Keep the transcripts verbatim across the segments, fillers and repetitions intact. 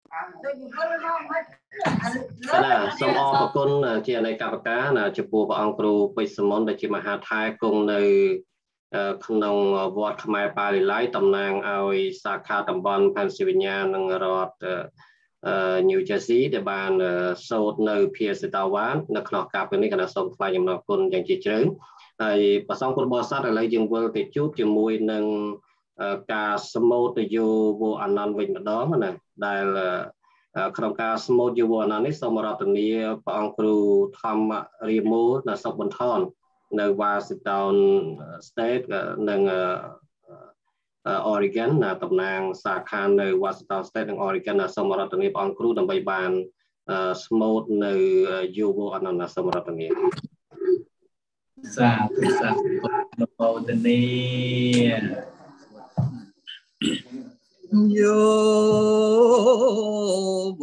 น่ะสมอประกุลเจียในกับกาน่ะจะปูปองครูไปสมนแต่จิมหาไทยกงในขนมวัดขมายปาลิไลตำนางเอาสาขาตำบลพันศิวิญญาณนงรอดนิวเจอร์ซีย์ในบ้านโซดในเพียสตาวานนักขนมกาเป็นนี่ขณะส่งไฟยำนกุลอย่างจีเจิงไอ้ประสองคนบอสัตอะไรยังเวลติดจุดจมวยหนึ่งการสมุทรอยู่บนอันนั้นวิ่งมาดอมนะได้ขนมการสมุทรอยู่บนนั้นนี่สมรรถนี้ปองครูทำรีโมทนะสบบนทอนในวาสิตานสเตทในออริกอนนะตำนางสาขาในวาสิตานสเตทในออริกอนนะสมรรถนี้ปองครูในใบบานสมุทรในอยู่บนอันนั้นนะสมรรถนี้สาธุสาธุนโมทนีโยโบ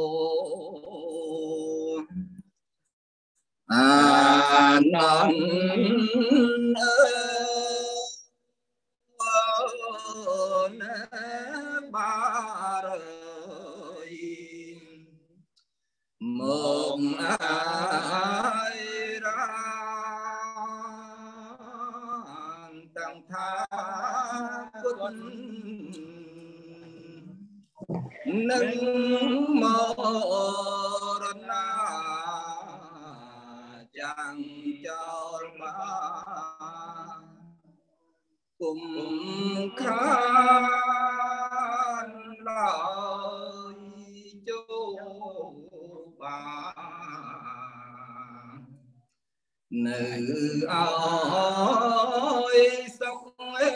อานันเอนะบารยมงอาตั้งท่าพุทธหนึ่งมรณะจังเจ้ามากุมขานลอยจูบาเนื้ออ้อยสัก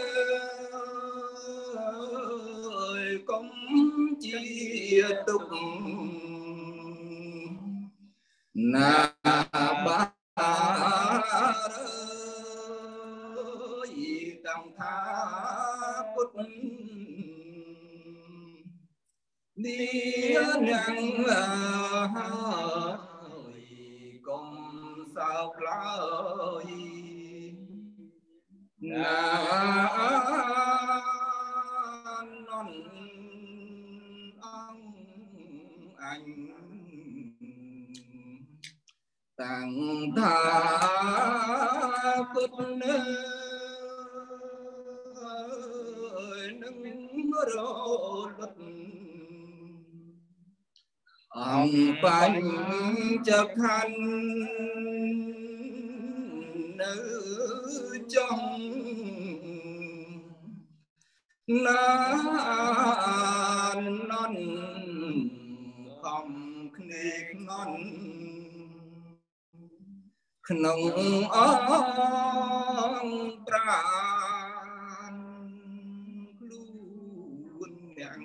công chia tục na ba tâm tha cốt đi nhang công sao lại na anh tặng tha cốt nơi nâng rô đất ông bánh chắc khăn nữ trong nan non không khnịch non khung ong tràn luôn nhang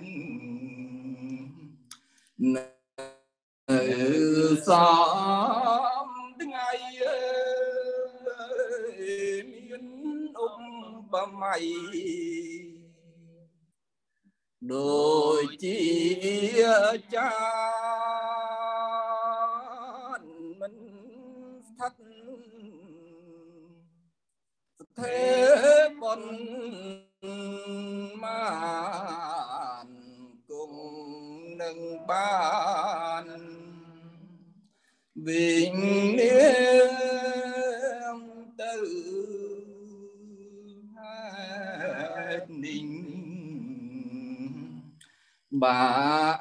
nữ xóm ngày miền ôm ba mày đôi chia cha mình thắt thế bọn màn cùng nâng ban vinh niệm tự ninh bà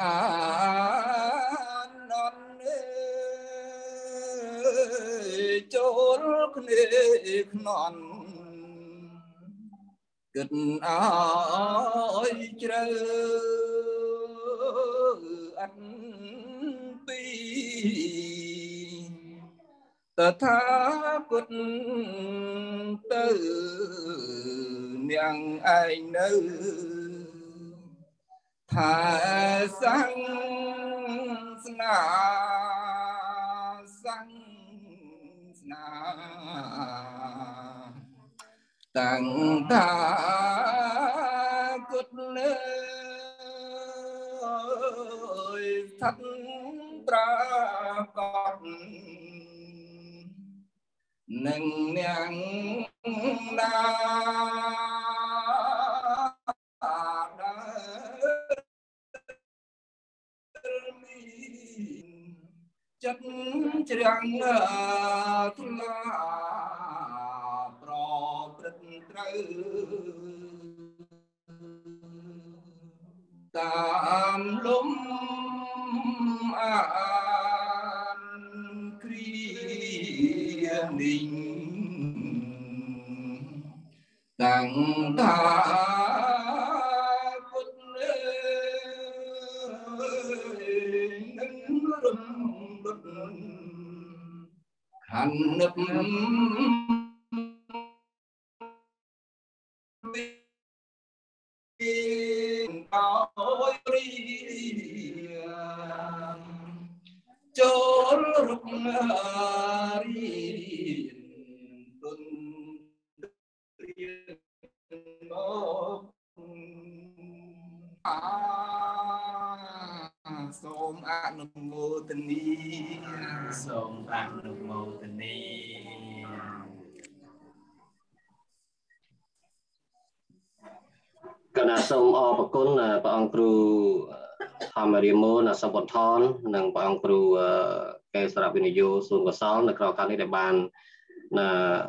non chốn khných non kết áo trời ăn pi ta tha cốt tử miệng anh nữ thà sang na sang na tặng tha cốt nơi thắt tra con nâng nhang na chất chẳng thla pro trật trừ tam lum an kriya ninh tặng ta hành nấp chốn rục ri tuần Som Anumodani Som Anumodani Kana som o pakun pa ang kru Thamariamo na Sabothon nang pa ang kru ke Sarap Vinyo Sun Kosal na kraw kan ni de ban na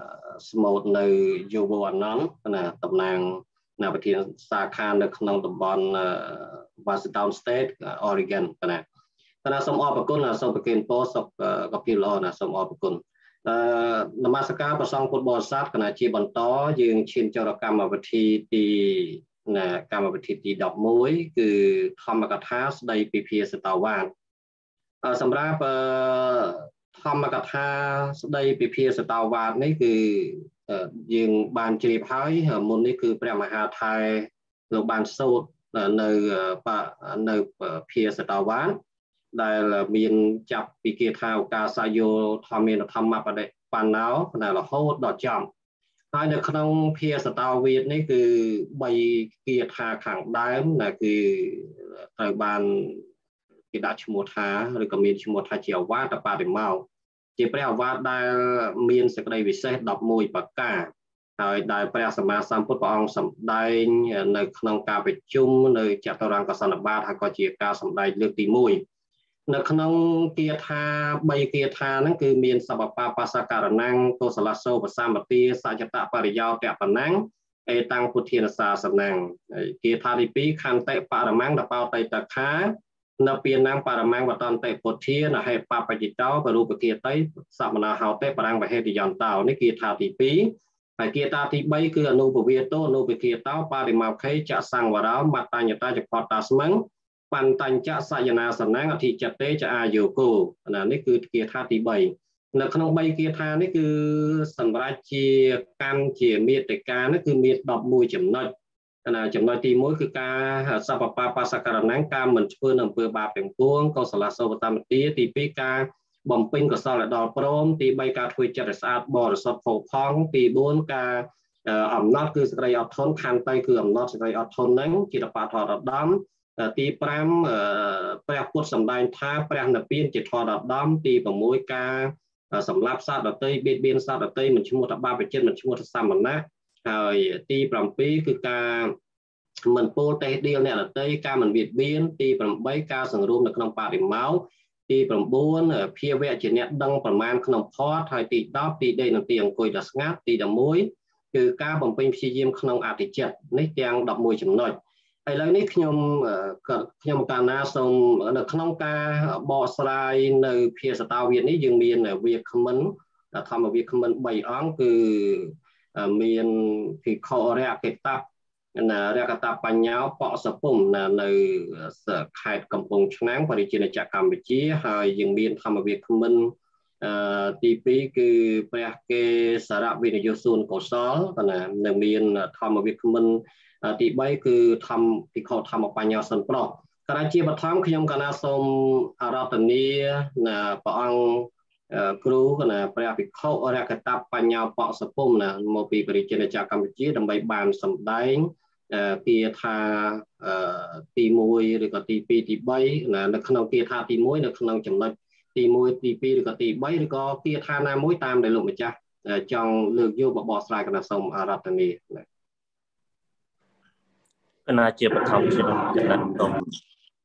smotនៅយុវវណ្ណណាតំណាងណាប្រធានសាខានៅក្នុងតំបន់ Washington State Oregon ណាគណៈសូមអរគុណសូមប្រគេនពរសុខកពីល្អណាសូមអរគុណអឺនមស្ការព្រះសង្ឃពុទ្ធបរិស័ទគណៈជាបន្តយើងឈានចូលកម្មវិធីទីណាកម្មវិធីទីដប់មួយគឺធម្មកថាស្ដីពីភាសតាវាទសម្រាប់ធម្មកថាស្ដីពីភាសតាវាទនេះគឺយើងបានជ្រាបហើយមុននេះគឺព្រះមហាថៃលោកបានសូត្រនៅនៅភាសតាវាទដែលមានចាប់ពីគាថាឱកាសយោធម្មេនធម្មបដិបណ្ណោដែលរហូតដល់ចប់ហើយនៅក្នុងភាសតាវាទនេះគឺបីគាថាខាងដើមដែលគឺត្រូវបានគេដាក់ឈ្មោះថាឬក៏មានឈ្មោះថាជាអវាទបរិមោជាព្រះអវាទដែលមានសេចក្តីវិសេសដប់មួយប្រការហើយដែលព្រះសម្មាសម្ពុទ្ធព្រះអង្គសម្ដែងនៅក្នុងការប្រជុំនៅចតុរង្គសន្និបាតហើយក៏ជាការសម្ដែងលើកទីមួយនៅក្នុងគាថាបីគាថាហ្នឹងគឺមានសបបាបសករណង្គកុសលសោបសម្បទាសច្ចតបរិយោតបណੰអេតាំងពុទ្ធានសាសនੰគាថាទីពីរខន្តិបរមੰតបោតៃតខានៅពីណាំបរមੰវតន្តេពុទ្ធានហេបបច្ចិតោបរូបគាតៃសមណហោតេបរាំងវហេតិយន្តោនេះគាថាទីពីរហើយគាថាទីបីគឺអនុពវាទោអនុពគាតោបរិមោខេចសង្វរោមតញ្ញតាចផតាស្មੰបន្តញ្ចសយនាសនੰអធិចតេចអាយោគោណានេះគឺគាថាទីបីនៅក្នុងបីគាថានេះគឺសម្រាប់ជាកម្មជាមេតិកានេះគឺមានដប់មួយចំណុចណាចំណុចទីមួយគឺការសពបាបសករណੰការមិនធ្វើនៅអំពើបាបទាំងពួងកុសលសោបតមទាទីពីរការបំពេញកុសលដល់ព្រមទីបីការធ្វើចិត្តស្អាតបរិសុទ្ធផូរផង់ទីបួនការអំណត់គឺសេចក្តីអត់ធន់ខន្តីគឺអំណត់សេចក្តីអត់ធន់ហ្នឹងជាបថរដំទីប្រាំព្រះពុទ្ធសម្ដែងថាព្រះនិព្វានជាធរដំទីប្រាំមួយការសម្លាប់សត្វដទៃបៀតបៀនសត្វដទៃមិនឈ្មោះថាបាបចិត្តមិនឈ្មោះថាសមណៈហើយទីប្រាំពីរគឺការមិនពោលតេះដៀលអ្នកដទៃការមិនបៀតបៀនទីប្រាំបីការសង្រួមនៅក្នុងបរិមោទីប្រាំបួនភាវៈជាអ្នកដឹងប្រមាណក្នុងផតហើយទីដប់ទីដេកនិងទីអង្គុយដ៏ស្ងាត់ទីដប់មួយគឺការបំពេញព្យាយាមក្នុងអតិចិត្តនេះទាំងដប់មួយចំណុចឥឡូវនេះខ្ញុំខ្ញុំកាលណាសូមនៅក្នុងការបកស្រាយនៅភាសាតាវាទនេះយើងមានវាគ្មិនធម្មវាគ្មិនបីអង្គគឺមានភិក្ខុរកេតបណារកតបញ្ញោបសពុំណានៅខេត្តកំពង់ឆ្នាំងបរិជាណាចក្រកម្ពុជាហើយយើងមានធម្មវាគ្មិនទីពីរគឺព្រះកេសារវិនយោសួនកុសលណានៅមានធម្មវាគ្មិនទីបីគឺធម្មភិក្ខុធម្មបញ្ញោសិនប្រុសក្រៅជាបឋមខ្ញុំកណាសូមអារាធនាណាព្រះអង្គគ្រូណាព្រះភិក្ខុរកតបញ្ញោបសពុំណាមកពីបរិជាណាចក្រកម្ពុជាដើម្បីបានសម្ដែងគាថាទីមួយឬក៏ទីពីរទីបីណានៅក្នុងគាថាទីមួយនៅក្នុងចំណុចទីមួយទីពីរឬក៏ទីបីឬក៏គាថាណាមួយតាមដែលលោកម្ចាស់ចង់លើកយកបបស្រាយកណាសូមអារាធនាគណៈជាបឋមខ្ញុំចំណិតសូម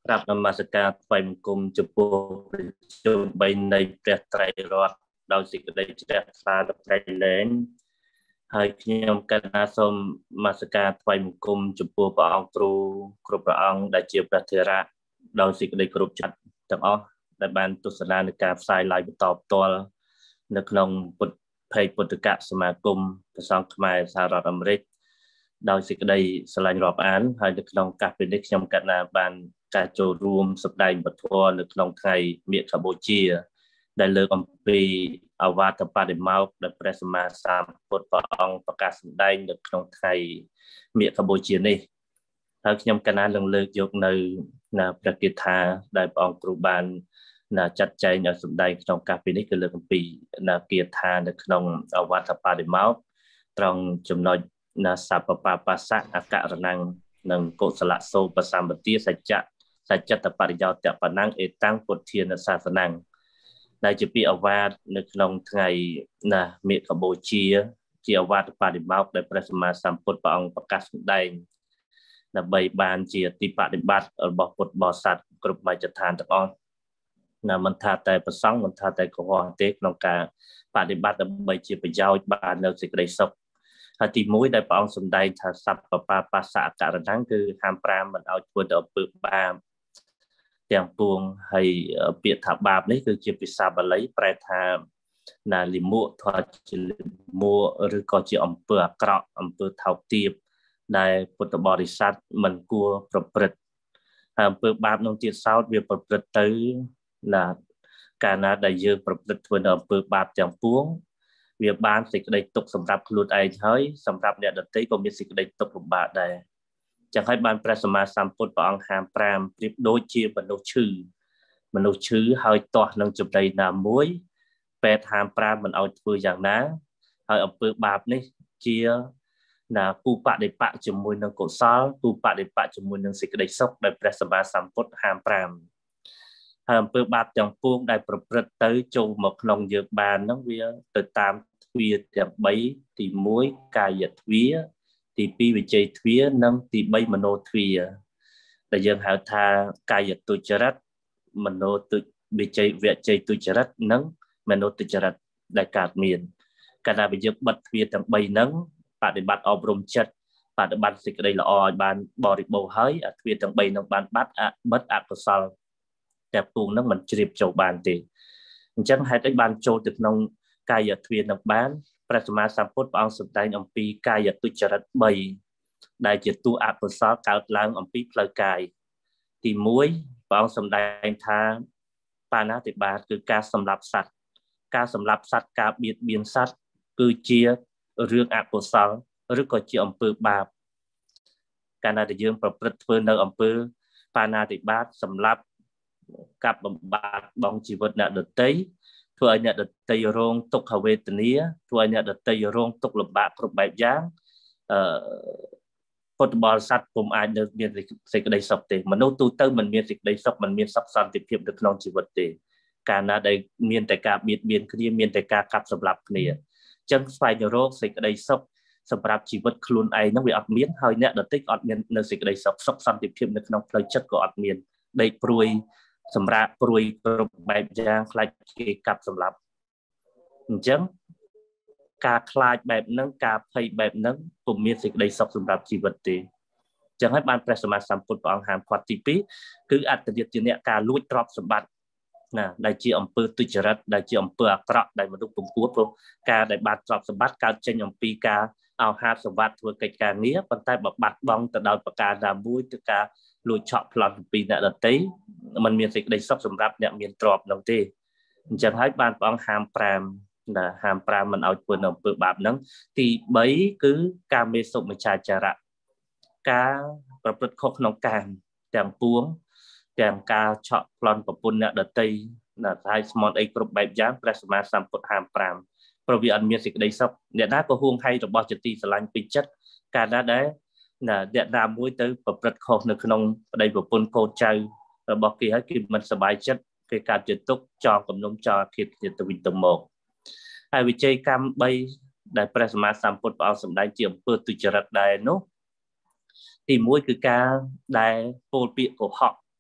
รับនមស្ការថ្វាយបង្គំចំពោះព្រះជន្មបីនៃព្រះត្រៃរតន៍ដោយសេចក្តីជ្រះថ្លាដល់ព្រះលែងហើយខ្ញុំកណាសូមនមស្ការថ្វាយបង្គំចំពោះព្រះអង្គគ្រូគ្រប់ព្រះអង្គដែលជាព្រះធរៈដោយសេចក្តីគោរពចិត្តទាំងអស់ដែលបានទស្សនានៃការផ្សាយ live បន្តផ្ទាល់នៅក្នុងពុទ្ធភេកពុទ្ធកសមាគមព្រះសង្ឃខ្មែរសហរដ្ឋអាមេរិកដោយសេចក្តីស្រឡាញ់រាប់អានហើយនៅក្នុងកាសពេលនេះខ្ញុំកណាបានការចូលរួមសម្ដែងពធនៅក្នុងថ្ងៃមាឃបូជាដែលលើកអំពីអវត្តបដិមោក្ខដែលព្រះសម្មាសម្ពុទ្ធព្រះអង្គប្រកាសសម្ដែងនៅក្នុងថ្ងៃមាឃបូជានេះហើយខ្ញុំកណានឹងលើកយកនៅព្រះគាថាដែលព្រះអង្គគ្រូបានចាត់ចែងឲ្យសម្ដែងក្នុងកាសពេលនេះគឺលើកអំពីគាថានៅក្នុងអវត្តបដិមោក្ខត្រង់ចំណុចណាសពបបស្សៈអករណង្សនិងកុសលសោបសម្បទាសច្ចៈសច្ចតបរិយោតបណੰអេតាំងពុទ្ធានសាសនੰដែលជាពាក្យអវាទនៅក្នុងថ្ងៃណាមាឃបូជាជាអវត្តបដិមោក្ខដែលព្រះសម្មាសម្ពុទ្ធព្រះអង្គប្រកាសសម្ដែងដើម្បីបានជាទីបដិបត្តិរបស់ពុទ្ធបរិស័ទគ្រប់មជ្ឈដ្ឋានទាំងអស់ណាមិនថាតែប្រសង់មិនថាតែកុហកទេក្នុងការបដិបត្តិដើម្បីជាប្រយោជន៍បាននៅសេចក្តីសុខហើយទីមួយដែលព្រះអង្គសម្ដែងថាសពបបស្សៈអករណង្សគឺហាមប្រាមមិនឲ្យធ្វើទៅអំពើបាបទាំងពួងហើយពាក្យថាបាបនេះគឺជាភាសាបាលីប្រែថាណាលិមួកថាជាលិមួកឬក៏ជាអំពើអាក្រក់អំពើថោកទាបដែលពុទ្ធបរិស័ទមិនគួរប្រព្រឹត្តហើយអំពើបាបនោះទៀតសោតវាប្រព្រឹត្តទៅណាកាលណាដែលយើងប្រព្រឹត្តធ្វើនៅអំពើបាបទាំងពួងវាបានសេចក្តីទុកសម្រាប់ខ្លួនឯងហើយសម្រាប់អ្នកដទៃក៏មានសេចក្តីទុកលំបាកដែរចឹងហើយបានព្រះសម្មាសម្ពុទ្ធព្រះអង្គហាមប្រាមប្រៀបដូចជាមនុស្សឈឺមនុស្សឈឺហើយទាស់នឹងចំណីណាមួយពេទ្យហាមប្រាមមិនឲ្យធ្វើយ៉ាងណាហើយអំពើបាបនេះជាណាគូបដិបៈជាមួយនឹងកុសលគូបដិបៈជាមួយនឹងសេចក្តីសុខដែលព្រះសម្មាសម្ពុទ្ធហាមប្រាមហើយអំពើបាបទាំងពួងដែលប្រព្រឹត្តទៅចូលមកក្នុងយើងបានហ្នឹងវាទៅតាមទ្វាទាំងបីទីមួយកាយទ្វាទីពីរវិជ័យទ្វានិងទីបីមโนទ្វាដែលយើងហៅថាកាយទុច្ចរិតមโนទុវិជ័យវិជ័យទុច្ចរិតនិងមโนទុច្ចរិតដែលកើតមានកាលណាយើងបិទទ្វាទាំងបីហ្នឹងបដិបត្តិអប់រំចិត្តបដិបត្តិសេចក្តីល្អឲ្យបានបរិបូរណ៍ហើយអាទ្វាទាំងបីហ្នឹងបានបាត់អបិទអកុសលតែពូងហ្នឹងមិនជ្រាបចូលបានទេអញ្ចឹងហេតុអីបានចូលទៅក្នុងកាយទ្វានឹងបានព្រះសម្មាសម្ពុទ្ធព្រះអង្គសម្ដែងអំពីកាយទុច្ចរិតបីដែលជាទោសអកុសលកើតឡើងអំពីផ្លូវកាយទីមួយព្រះអង្គសម្ដែងថាបាណាតិបាតគឺការសម្លាប់សត្វការសម្លាប់សត្វការបៀតបៀនសត្វគឺជារឿងអកុសលឬក៏ជាអំពើបាបកាលណាដែលយើងប្រព្រឹត្តធ្វើនៅអំពើបាណាតិបាតសម្លាប់កាប់បំបត្តិបងជីវិតអ្នកដទៃធ្វើឲ្យអ្នកដទៃរងទុក្ខវេទនាធ្វើឲ្យអ្នកដទៃរងទុក្ខលំបាកគ្រប់បែបយ៉ាងអឺពុទ្ធបរិស័ទពុំអាចនៅមានសេចក្តីសុខទេមនុស្សទូទៅមិនមានសេចក្តីសុខមិនមានសុខសន្តិភាពនៅក្នុងជីវិតទេកាលណាដែលមានតែការបៀតបៀនគ្នាមានតែការកាប់សម្លាប់គ្នាអញ្ចឹងស្វែងរកសេចក្តីសុខសម្រាប់ជីវិតខ្លួនឯងហ្នឹងវាអត់មានហើយអ្នកដទៃក៏អត់មាននៅសេចក្តីសុខសុខសន្តិភាពនៅក្នុងផ្លូវចិត្តក៏អត់មានដេកព្រួយសម្រាប់ព្រួយគ្រប់បែបយ៉ាងខ្លាចគេកាប់សម្លាប់អញ្ចឹងការខ្លាចបែបហ្នឹងការភ័យបែបហ្នឹងពុំមានសេចក្តីសុខសម្រាប់ជីវិតទេអញ្ចឹងហើយបានព្រះសម្មាសម្ពុទ្ធព្រះអង្គហាមឃាត់ទីពីរគឺអត្តនិយអ្នកការលួចទ្រព្យសម្បត្តិណាដែលជាអំពើទុច្ចរិតដែលជាអំពើអាក្រក់ដែលមនុស្សពំពួតព្រោះការដែលបាត់ទ្រព្យសម្បត្តិកើតចេញអំពីការអោហាតសម្បត្តិធ្វើកិច្ចការងារប៉ុន្តែបើបាត់បង់ទៅដោយប្រការណាមួយទៅការលួចឆក់ប្លន់ពីអ្នកដទៃมันមានសេចក្តីសុខសម្រាប់អ្នកមានទ្រព្យនោះទេអញ្ចឹងហើយបានព្រះអង្គហាមប្រាមណាហាមប្រាមមិនឲ្យធ្វើនៅអំពើបាបហ្នឹងទីបីគឺកាមេសុមិច្ឆាចារៈការប្រព្រឹត្តខុសក្នុងកាមទាំងពួងទាំងការឆក់ប្លន់ប្រពន្ធអ្នកដទៃណាហើយស្មន់អីគ្រប់បែបយ៉ាងព្រះសម្មាសម្ពុទ្ធហាមប្រាមព្រោះវាអត់មានសេចក្តីសុខអ្នកណាក៏ហួងហែងរបស់ជាទីស្រឡាញ់ពេញចិត្តកាលណាដែលណាអ្នកណាមួយទៅប្រព្រឹត្តខុសនៅក្នុងប្តីប្រពន្ធកូនចៅរបស់គេហើយគេមិនសប្បាយចិត្តគេកើតជាទុក្ខចងគំនុំចោលធៀបគ្នាទៅវិញទៅមកហើយវិជ័យកម្មបីដែលព្រះសម្មាសម្ពុទ្ធព្រះអង្គសម្ដែងជាអំពើទុច្ចរិតដែរនោះទីមួយគឺការដែលពោលពាក្យកុហក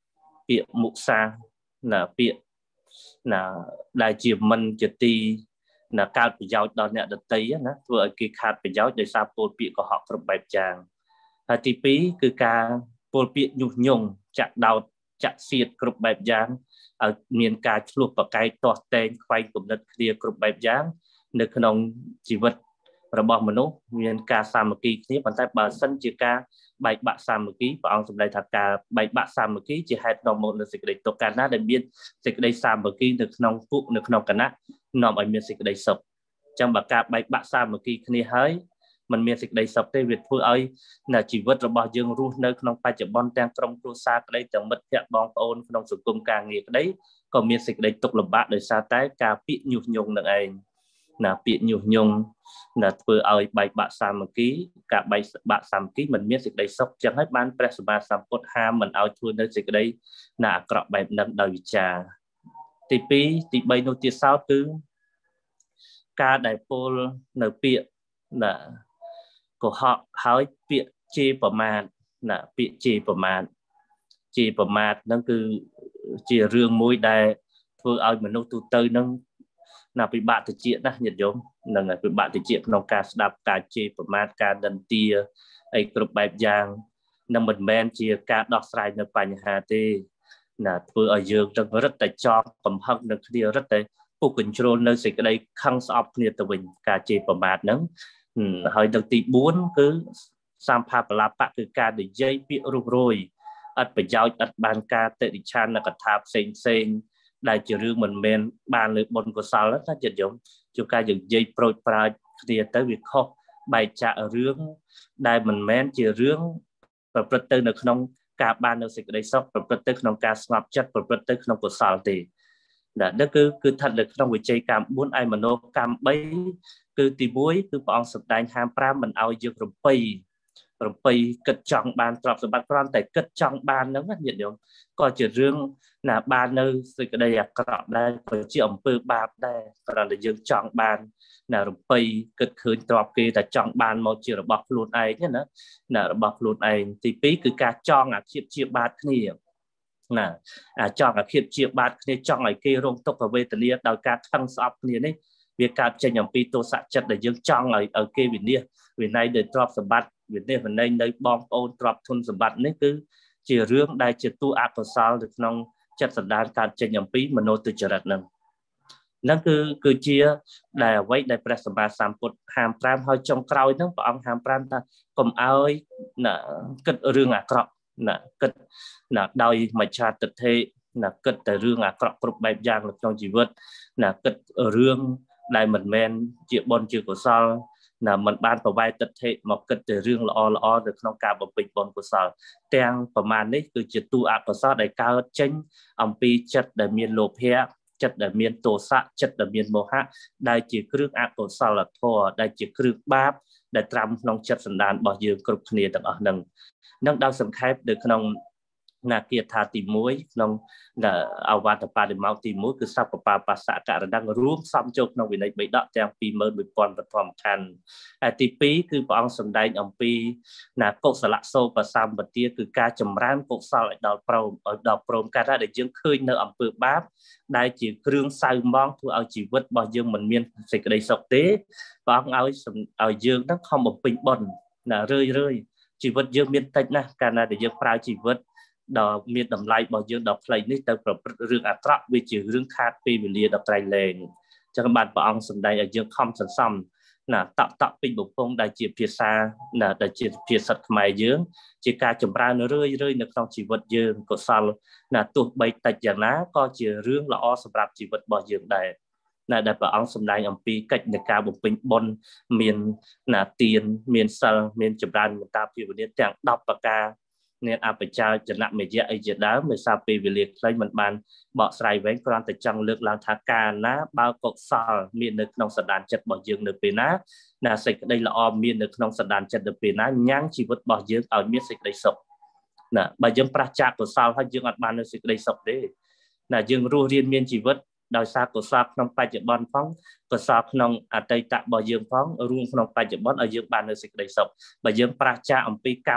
ពាក្យមុសាណាពាក្យណាដែលជាមិនជាទីណាកើតប្រយោជន៍ដល់អ្នកដតីណាធ្វើឲ្យគេខាតប្រយោជន៍ដោយសារពលពាក្យកុហកគ្រប់បែបយ៉ាងហើយទីពីរគឺការពលពាក្យញុះញង់ចាក់ដោតចាក់សៀតគ្រប់បែបយ៉ាងឲ្យមានការឆ្លោះប្រកែកទាស់តែងខ្វែងគំនិតគ្នាគ្រប់បែបយ៉ាងនៅក្នុងជីវិតរបស់មនុស្សមានការសាមគ្គីគ្នាប៉ុន្តែបើសិនជាការបែកបាក់សាមគ្គីព្រះអង្គសម្ដែងថាការបែកបាក់សាមគ្គីជាហេតុនាំមកនូវសេចក្តីទុក្ខកាលណាដែលមានសេចក្តីសាមគ្គីនៅក្នុងពួកនៅក្នុងគណៈនាំឲ្យមានសេចក្តីសុខអញ្ចឹងបើការបែកបាក់សាមគ្គីគ្នាហើយมันមានសេចក្តីសុខទេវាធ្វើឲ្យនៅជីវិតរបស់យើងរស់នៅក្នុងបច្ចុប្បន្នទាំងក្រុមគ្រួសារក្តីទាំងមិត្តភ័ក្តិបងប្អូនក្នុងសង្គមការងារក្តីក៏មានសេចក្តីទុក្ខលំបាកដោយសារតែការពាក្យញុះញង់នឹងឯងណាពាក្យញុះញង់ណាធ្វើឲ្យបែកបាក់សាមគ្គីការបែកបាក់សាមគ្គីมันមានសេចក្តីសុខចឹងហើយបានព្រះសម្មាសម្ពុទ្ធហាមមិនឲ្យធ្វើនៅសេចក្តីណាអាក្រក់បែបហ្នឹងដោយវិចារទីពីរទីបីនោះទៀតសោតគឺការដែលពោលនៅពាក្យណាកុហកហើយពាក្យជេរប្រមាថណាពាក្យជេរប្រមាថជេរប្រមាថហ្នឹងគឺជារឿងមួយដែលធ្វើឲ្យមនុស្សទូទៅហ្នឹងណាពិបាកតិចណាញាតិញោមនឹងពិបាកតិចក្នុងការស្ដាប់ការជេរប្រមាថការដន្ទាអីគ្រប់បែបយ៉ាងនឹងមិនមែនជាការដោះស្រាយនៅបញ្ហាទេណាធ្វើឲ្យយើងទាំងរឹតតែចោលកំហឹងនឹងគ្នារឹតតែពុកកញ្ជ្រោលនៅសេចក្តីខឹងស្អប់គ្នាទៅវិញការជេរប្រមាថហ្នឹងហើយដល់ទីបួនគឺសម្ភាបលាបៈគឺការនិយាយពាក្យរុះរយអត់ប្រយោជន៍អត់បានការតិរិឆានកថាផ្សេងផ្សេងដែលជារឿងមិនមែនបានលើបុណ្យកុសលណាចិត្តយមជួនកាលយើងនិយាយប្រូចប្រាជ្ញគ្នាទៅវាខុសបែកចាក់រឿងដែលមិនមែនជារឿងប្រព្រឹត្តទៅនៅក្នុងការបាននៅសេចក្តីសុខប្រព្រឹត្តទៅក្នុងការស្ងប់ចិត្តប្រព្រឹត្តទៅក្នុងកុសលទេដែលនេះគឺគឺស្ថិតនៅក្នុងវិជ័យកម្មបួនឯមនោកម្មបីគឺទីមួយគឺព្រះអង្គសម្ដែងហាមប្រាំមិនឲ្យយើងរំពៃរំពៃគិតចង់បានទ្រព្យសម្បត្តិគ្រាន់តែគិតចង់បានហ្នឹងញាតិញោមក៏ជារឿងណាបាននៅសេចក្តីអាក្រក់ដែរក៏ជាអំពើបាបដែរគ្រាន់តែយើងចង់បានណារំពៃគិតឃើញទ្រព្យគេតែចង់បានមកជារបស់ខ្លួនឯងណាណារបស់ខ្លួនឯងទីពីរគឺការចង់អាភាពជាបាតគ្នាណាអាចង់អាភាពជាបាតគ្នាចង់ឲ្យគេរងទុក្ខវេទនាដោយការខឹងស្អប់គ្នានេះវាកើតចេញអំពីទោសចិត្តដែលយើងចង់ឲ្យឲ្យគេវិនិច្ឆ័យវិន័យដោយទ្រព្យសម្បត្តិវិនិច្ឆ័យវិន័យនៅបងប្អូនទ្រព្យធនសម្បត្តិនេះគឺជារឿងដែលជាតួអកុសលនៅក្នុងចិត្តសន្តានកើតចេញអំពីមនោទុច្ចរិតហ្នឹងហ្នឹងគឺគឺជាដែលអ្វីដែលព្រះសម្មាសម្ពុទ្ធហាមប្រាមហើយចុងក្រោយហ្នឹងព្រះអង្គហាមប្រាមថាកុំឲ្យណាគិតរឿងអាក្រក់ណាគិតណាដោយមច្ឆាទិដ្ឋិណាគិតតែរឿងអាក្រក់គ្រប់បែបយ៉ាងនៅក្នុងជីវិតណាគិតរឿងដែលមិនមែនជាបុណ្យជាកុសលណាមិនបានប្រវែកទិដ្ឋិមកគិតតែរឿងល្អល្អនៅក្នុងការបំពេញបុណ្យកុសលទាំងប្រមាណនេះគឺជាតួអកុសលដែលកើតចេញអំពីចិត្តដែលមានលោភៈចិត្តដែលមានទោសៈចិត្តដែលមានមោហៈដែលជាគ្រឿងអកុសលធម៌ដែលជាគ្រឿងបាបដែលត្រាំក្នុងចិត្តសន្តានរបស់យើងគ្រប់គ្នាទាំងអស់ហ្នឹងនឹងដោយសង្ខេបនៅក្នុងណាគាថាទីមួយក្នុងអវត្តបរិមោគទីមួយគឺសព្វបាបស្សៈករណងរួមសំចូលក្នុងវិន័យបិដកទាំងពីរម៉ឺនមួយពាន់បឋមខណ្ឌហើយទីពីរគឺព្រះអង្គសម្ដែងអំពីណាកុសលសូបសម្បទាគឺការចម្រើនកុសលឲ្យដល់ព្រមឲ្យដល់ព្រមកាលណាដែលយើងឃើញនៅអំពើបាបដែលជាគ្រឿងសៅហ្មងធ្វើឲ្យជីវិតរបស់យើងមិនមានសេចក្តីសុខទេព្រះអង្គឲ្យឲ្យយើងនឹងខំបំពេញបុណ្យណារឿយរឿយជីវិតយើងមានតិចណាស់កាលណាដែលយើងប្រើជីវិតដ៏មានតម្លៃរបស់យើងដល់ផ្លូវនេះទៅប្រព្រឹត្តរឿងអាក្រក់វាជារឿងខាតពេលវេលាដល់ត្រៃលែងអញ្ចឹងបានព្រះអង្គសម្ដែងឲ្យយើងខំសន្សំណាតក់តក់ពេញបំពង់ដែលជាភាសាណាដែលជាភាសាខ្មែរយើងជាការចម្រើនរឿយរឿយនៅក្នុងជីវិតយើងកុសលណាទោះបីតិចយ៉ាងណាក៏ជារឿងល្អសម្រាប់ជីវិតរបស់យើងដែរណាដែលព្រះអង្គសម្ដែងអំពីកិច្ចនៃការបំពេញបុណ្យមានណាទានមានសិលមានចម្រើនមេត្តាភាវនាទាំងដប់ប្រការអ្នកអបច្ចាចនមយៈអីជាដើមដោយសារពេលវេលាខ្លីមិនបានបកស្រាយវែងគ្រាន់តែចង់លើកឡើងថាការណាបើកុសលមាននៅក្នុងសន្តានចិត្តរបស់យើងនៅពេលណាណាសេចក្តីល្អមាននៅក្នុងសន្តានចិត្តនៅពេលណាញ៉ាំងជីវិតរបស់យើងឲ្យមានសេចក្តីសុខណាបើយើងប្រះចាកកុសលហើយយើងអត់បាននៅសេចក្តីសុខទេណាយើងរស់រៀនមានជីវិតដោយសារកុសលក្នុងបច្ចុប្បន្នផងកុសលក្នុងអតីតរបស់យើងផងរួមក្នុងបច្ចុប្បន្នឲ្យយើងបាននៅសេចក្តីសុខបើយើងប្រះចាកអំពីកម្ម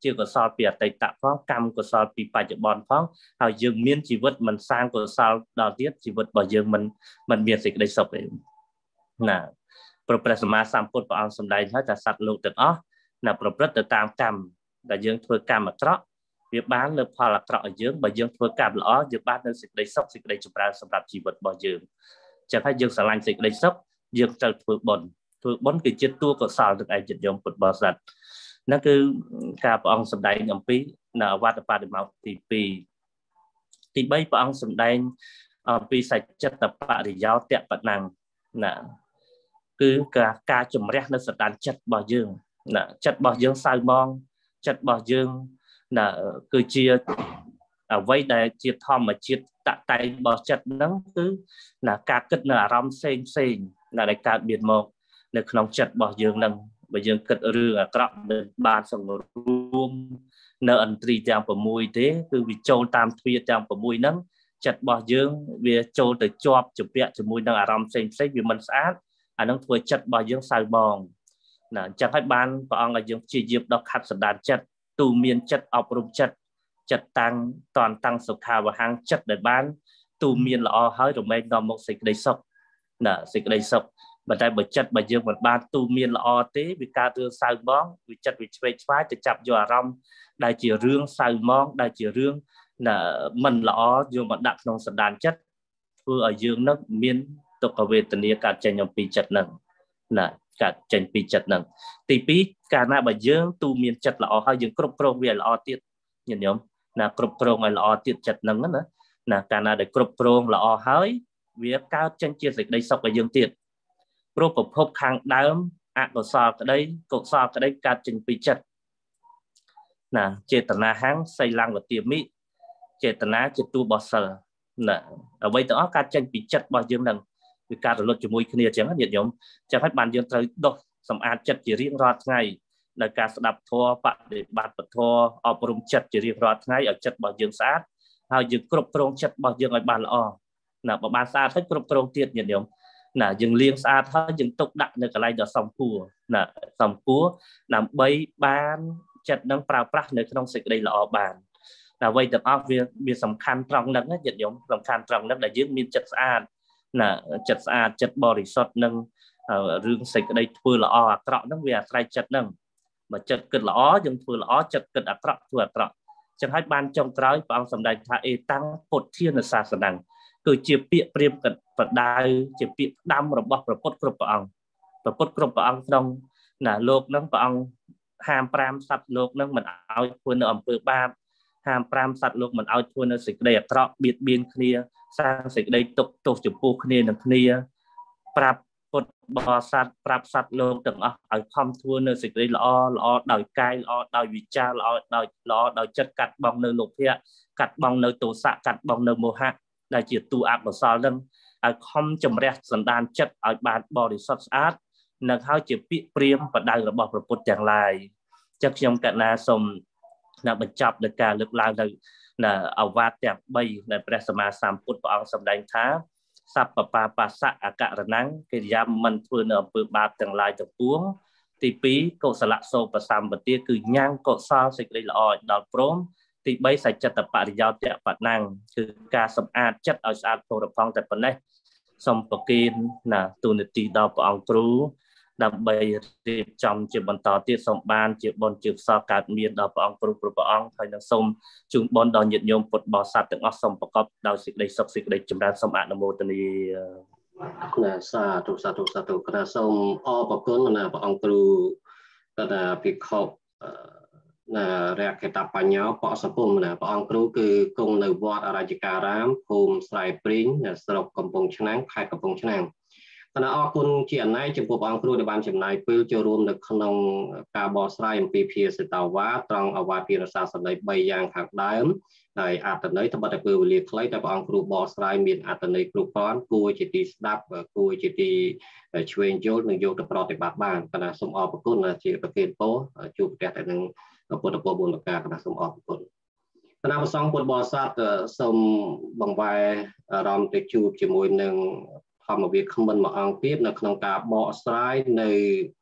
ជាកុសលពីអតីតផងកម្មកុសលពីបច្ចុប្បន្នផងហើយយើងមានជីវិតមិនសាងកុសលដល់ទៀតជីវិតរបស់យើងមិនមិនមានសេចក្តីសុខទេណាព្រះព្រះសម្មាសម្ពុទ្ធព្រះអង្គសម្ដែងហើយថាសត្វលោកទាំងអស់ណាប្រព្រឹត្តទៅតាមកម្មដែលយើងធ្វើកម្មអាក្រក់វាបាននៅផលអាក្រក់ឲ្យយើងបើយើងធ្វើកម្មល្អយើងបាននៅសេចក្តីសុខសេចក្តីចម្រើនសម្រាប់ជីវិតរបស់យើងចឹងហើយយើងស្រឡាញ់សេចក្តីសុខយើងត្រូវធ្វើបុណ្យធ្វើបុណ្យគឺជាតួកុសលទាំងឯងចិត្តយមពុទ្ធបរិស័ទนั่นคือការព្រះអង្គសម្ដែងអំពីនៅអវត្តបដិមោទីពីរទីបីព្រះអង្គសម្ដែងអំពីសច្ចតបរិយោតបណੰណាគឺការការជំរះនៅសន្តានចិត្តរបស់យើងណាចិត្តរបស់យើងសៅមងចិត្តរបស់យើងណាគឺជាអ្វីដែលជាធម្មជាតិតតែងរបស់ចិត្តហ្នឹងគឺណាការគិតនៅអារម្មណ៍ផ្សេងផ្សេងណាដែលកើតមានមកនៅក្នុងចិត្តរបស់យើងហ្នឹងបើយើងគិតរឿងអាក្រក់មិនបានសង្រួមនៅឥន្ទ្រីទាំង៦ទេគឺវាចូលតាមទ្វារទាំង៦ហ្នឹងចិត្តរបស់យើងវាចូលទៅជាប់ជំពាក់ជាមួយនឹងអារម្មណ៍ផ្សេងផ្សេងវាមិនស្អាតអានឹងធ្វើចិត្តរបស់យើងសៅមងណាអញ្ចឹងហើយបានព្រះអង្គឲ្យយើងព្យាយាមដកខាត់សន្តានចិត្តទូមានចិត្តអប់រំចិត្តចិត្តតាំងតនតាំងសុខាវហាំងចិត្តដែលបានទូមានល្អហើយរមែងនាំមកសេចក្តីសុខណាសេចក្តីសុខប៉ុន្តែបើចិត្តបើយើងមិនបានទូមានល្អទេវាកើតរឿងសៅមងវាចិត្តវាឆ្វេងឆ្វាយទៅចាប់យកអារម្មណ៍ដែលជារឿងសៅមងដែលជារឿងណាមិនល្អយកមកដាក់ក្នុងសន្តានចិត្តធ្វើឲ្យយើងនឹងមានទុក្ខវេទនាកើតចេញអំពីចិត្តនឹងណាកើតចេញពីចិត្តនឹងទីពីរកាលណាបើយើងទូមានចិត្តល្អហើយយើងគ្រប់គ្រងវាល្អទៀតញាតិញោមណាគ្រប់គ្រងឲ្យល្អទៀតចិត្តនឹងណាណាកាលណាដែលគ្រប់គ្រងល្អហើយវាកើតចេញជាសេចក្តីសុខឲ្យយើងទៀតព្រោះប្រភពខាងដើមអកុសលក្តីកុសលក្តីកើតចេញពីចិត្តណាចេតនាហੰសីលង្វទាមិចេតនាជាតួបសិលណាអ្វីទាំងអស់កើតចេញពីចិត្តរបស់យើងនឹងវាកើតរលត់ជាមួយគ្នាអញ្ចឹងញាតិញោមអញ្ចឹងហើយបានយើងត្រូវដុសសម្អាតចិត្តជារៀងរាល់ថ្ងៃដោយការស្ដាប់ធម៌បដិបត្តិធម៌អប់រំចិត្តជារៀងរាល់ថ្ងៃឲ្យចិត្តរបស់យើងស្អាតហើយយើងគ្រប់គ្រងចិត្តរបស់យើងឲ្យបានល្អណាបើបានស្អាតហើយគ្រប់គ្រងទៀតញាតិញោមណាយើងលាងស្អាតហើយយើងទុកដាក់នៅកន្លែងដ៏សំគួរណាសំគួរដើម្បីបានចិត្តនឹងប្រើប្រាស់នៅក្នុងសេចក្តីល្អបានតែអ្វីទាំងអស់វាវាសំខាន់ត្រង់ហ្នឹងញាតិញោមសំខាន់ត្រង់ហ្នឹងដែលយើងមានចិត្តស្អាតណាចិត្តស្អាតចិត្តបរិសុទ្ធនឹងរឿងសេចក្តីធ្វើល្អអាក្រក់ហ្នឹងវាអាស្រ័យចិត្តហ្នឹងបើចិត្តគិតល្អយើងធ្វើល្អចិត្តគិតអាក្រក់ធ្វើអាក្រក់ចឹងហើយបានចុងក្រោយព្រះអង្គសម្ដែងថាអេតាំងពុទ្ធានុសាសនំគឺជាពាក្យព្រាមបដៅជាពាក្យផ្ដាំរបស់ព្រះពុទ្ធគ្រប់ព្រះអង្គព្រះពុទ្ធគ្រប់ព្រះអង្គក្នុងណាលោកហ្នឹងព្រះអង្គហាមប្រាមសត្វលោកហ្នឹងមិនឲ្យធ្វើនៅអំពើបាបហាមប្រាមសត្វលោកមិនឲ្យធ្វើនៅសេចក្តីអាក្រក់បៀតបៀនគ្នាសាងសេចក្តីទុក្ខទោសចំពោះគ្នានឹងគ្នាប្រាប់ពុទ្ធបរិស័ទប្រាប់សត្វលោកទាំងអស់ឲ្យខំធ្វើនៅសេចក្តីល្អល្អដោយកាយល្អដោយវិចារល្អដោយល្អដោយចិត្តកាត់បងនៅលោភៈកាត់បងនៅទោសៈកាត់បងនៅមោហៈដែលជាទូអកុសលនឹងឲ្យខំជំរះសន្តានចិត្តឲ្យបានបរិសុទ្ធស្អាតនឹងហើយជាពាក្យព្រាមបដៅរបស់ព្រះពុទ្ធទាំងឡាយចឹងខ្ញុំកណាសូមណាបញ្ចប់នៅការលើកឡើងនៅនៅអវាទទាំង3ដែលព្រះសម្មាសម្ពុទ្ធព្រះអង្គសម្ដែងថាសព្បបាបាសៈអករណੰកិរិយាមិនធ្វើនៅអំពើបាបទាំងឡាយទាំងពួងទីពីរកុសលសោបសម្បទាគឺញ៉ាំងកុសលសេចក្តីល្អឲ្យដល់ព្រមទីបីសច្ចតបរិយោតបណੰគឺការសម្អាតចិត្តឲ្យស្អាតផុតផង់តែប៉ុណ្ណេះសូមប្រគិនណាទូនាទីដល់ព្រះអង្គគ្រូដើម្បីរៀបចំជាបន្តទៀតសូមបានជាបុណ្យជាកុសលកើតមានដល់ព្រះអង្គគ្រូគ្រប់ព្រះអង្គហើយនឹងសូមជូនបុណ្យដល់ញាតិញោមពុទ្ធបរិស័ទទាំងអស់សូមប្រកបដោយសេចក្តីសុខសេចក្តីចម្រើនសូមអនុមោទនាណាសាធុសាធុសាធុគណៈសូមអរគុណណាព្រះអង្គគ្រូកថាភិក្ខុណារយៈកេតបញ្ញោបសពុំណាព្រះអង្គគ្រូគឺគង់នៅវត្តអរញ្ញការាមភូមិស្រែព្រីងស្រុកកំពង់ឆ្នាំងខេត្តកំពង់ឆ្នាំងគណៈអរគុណជាអណ័យចំពោះព្រះអង្គគ្រូដែលបានចំណាយពេលចូលរួមនៅក្នុងការបកស្រាយអំពីភាសិតាវាត្រង់អវាទភាសាសម្ដី3យ៉ាងខាងដើមហើយអត្ថន័យត្បិតតែពេលវេលាខ្លីតែព្រះអង្គគ្រូបកស្រាយមានអត្ថន័យគ្រប់គ្រាន់គួរជាទីស្ដាប់គួរជាទីឆ្វេងយល់និងយកទៅប្រតិបត្តិបានគណៈសូមអរគុណជាប្រធានពរជួបប្រទះតែនឹងពុទ្ធពរបួនប្រការគណៈសូមអរគុណគណៈប្រសង្ឃពុទ្ធបរិស័ទសូមបង្វែរអារម្មណ៍ទៅជួបជាមួយនឹងធម្មវាគ្មិនមួយអង្គទៀតនៅក្នុងការបកស្រាយនៅ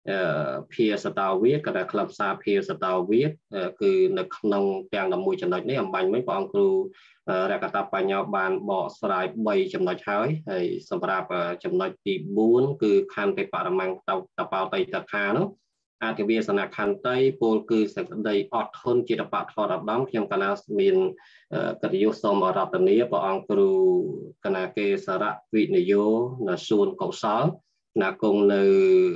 ភាសាតាវិទ្យាក៏ដែលក្លឹបសារភាសាតាវិទ្យាគឺនៅក្នុងទាំងmột mươiចំណុចនេះអំបញ្ញមិញបងគ្រូរកតាបញ្ញោបានបកស្រាយbaចំណុចហើយហើយសម្រាប់ចំណុចទីbốnគឺខណ្ឌបរមង្គតតបោតៃតខានោះអធិវាសនខន្តីពលគឺសេចក្តីអត់ធន់ជាតបថតឧត្តមខ្ញុំកណាមានកិត្តិយសសូមរតនាព្រះអង្គគ្រូគណៈកេសរៈវិនិយោនៅសួនកុសលណាគង់នៅ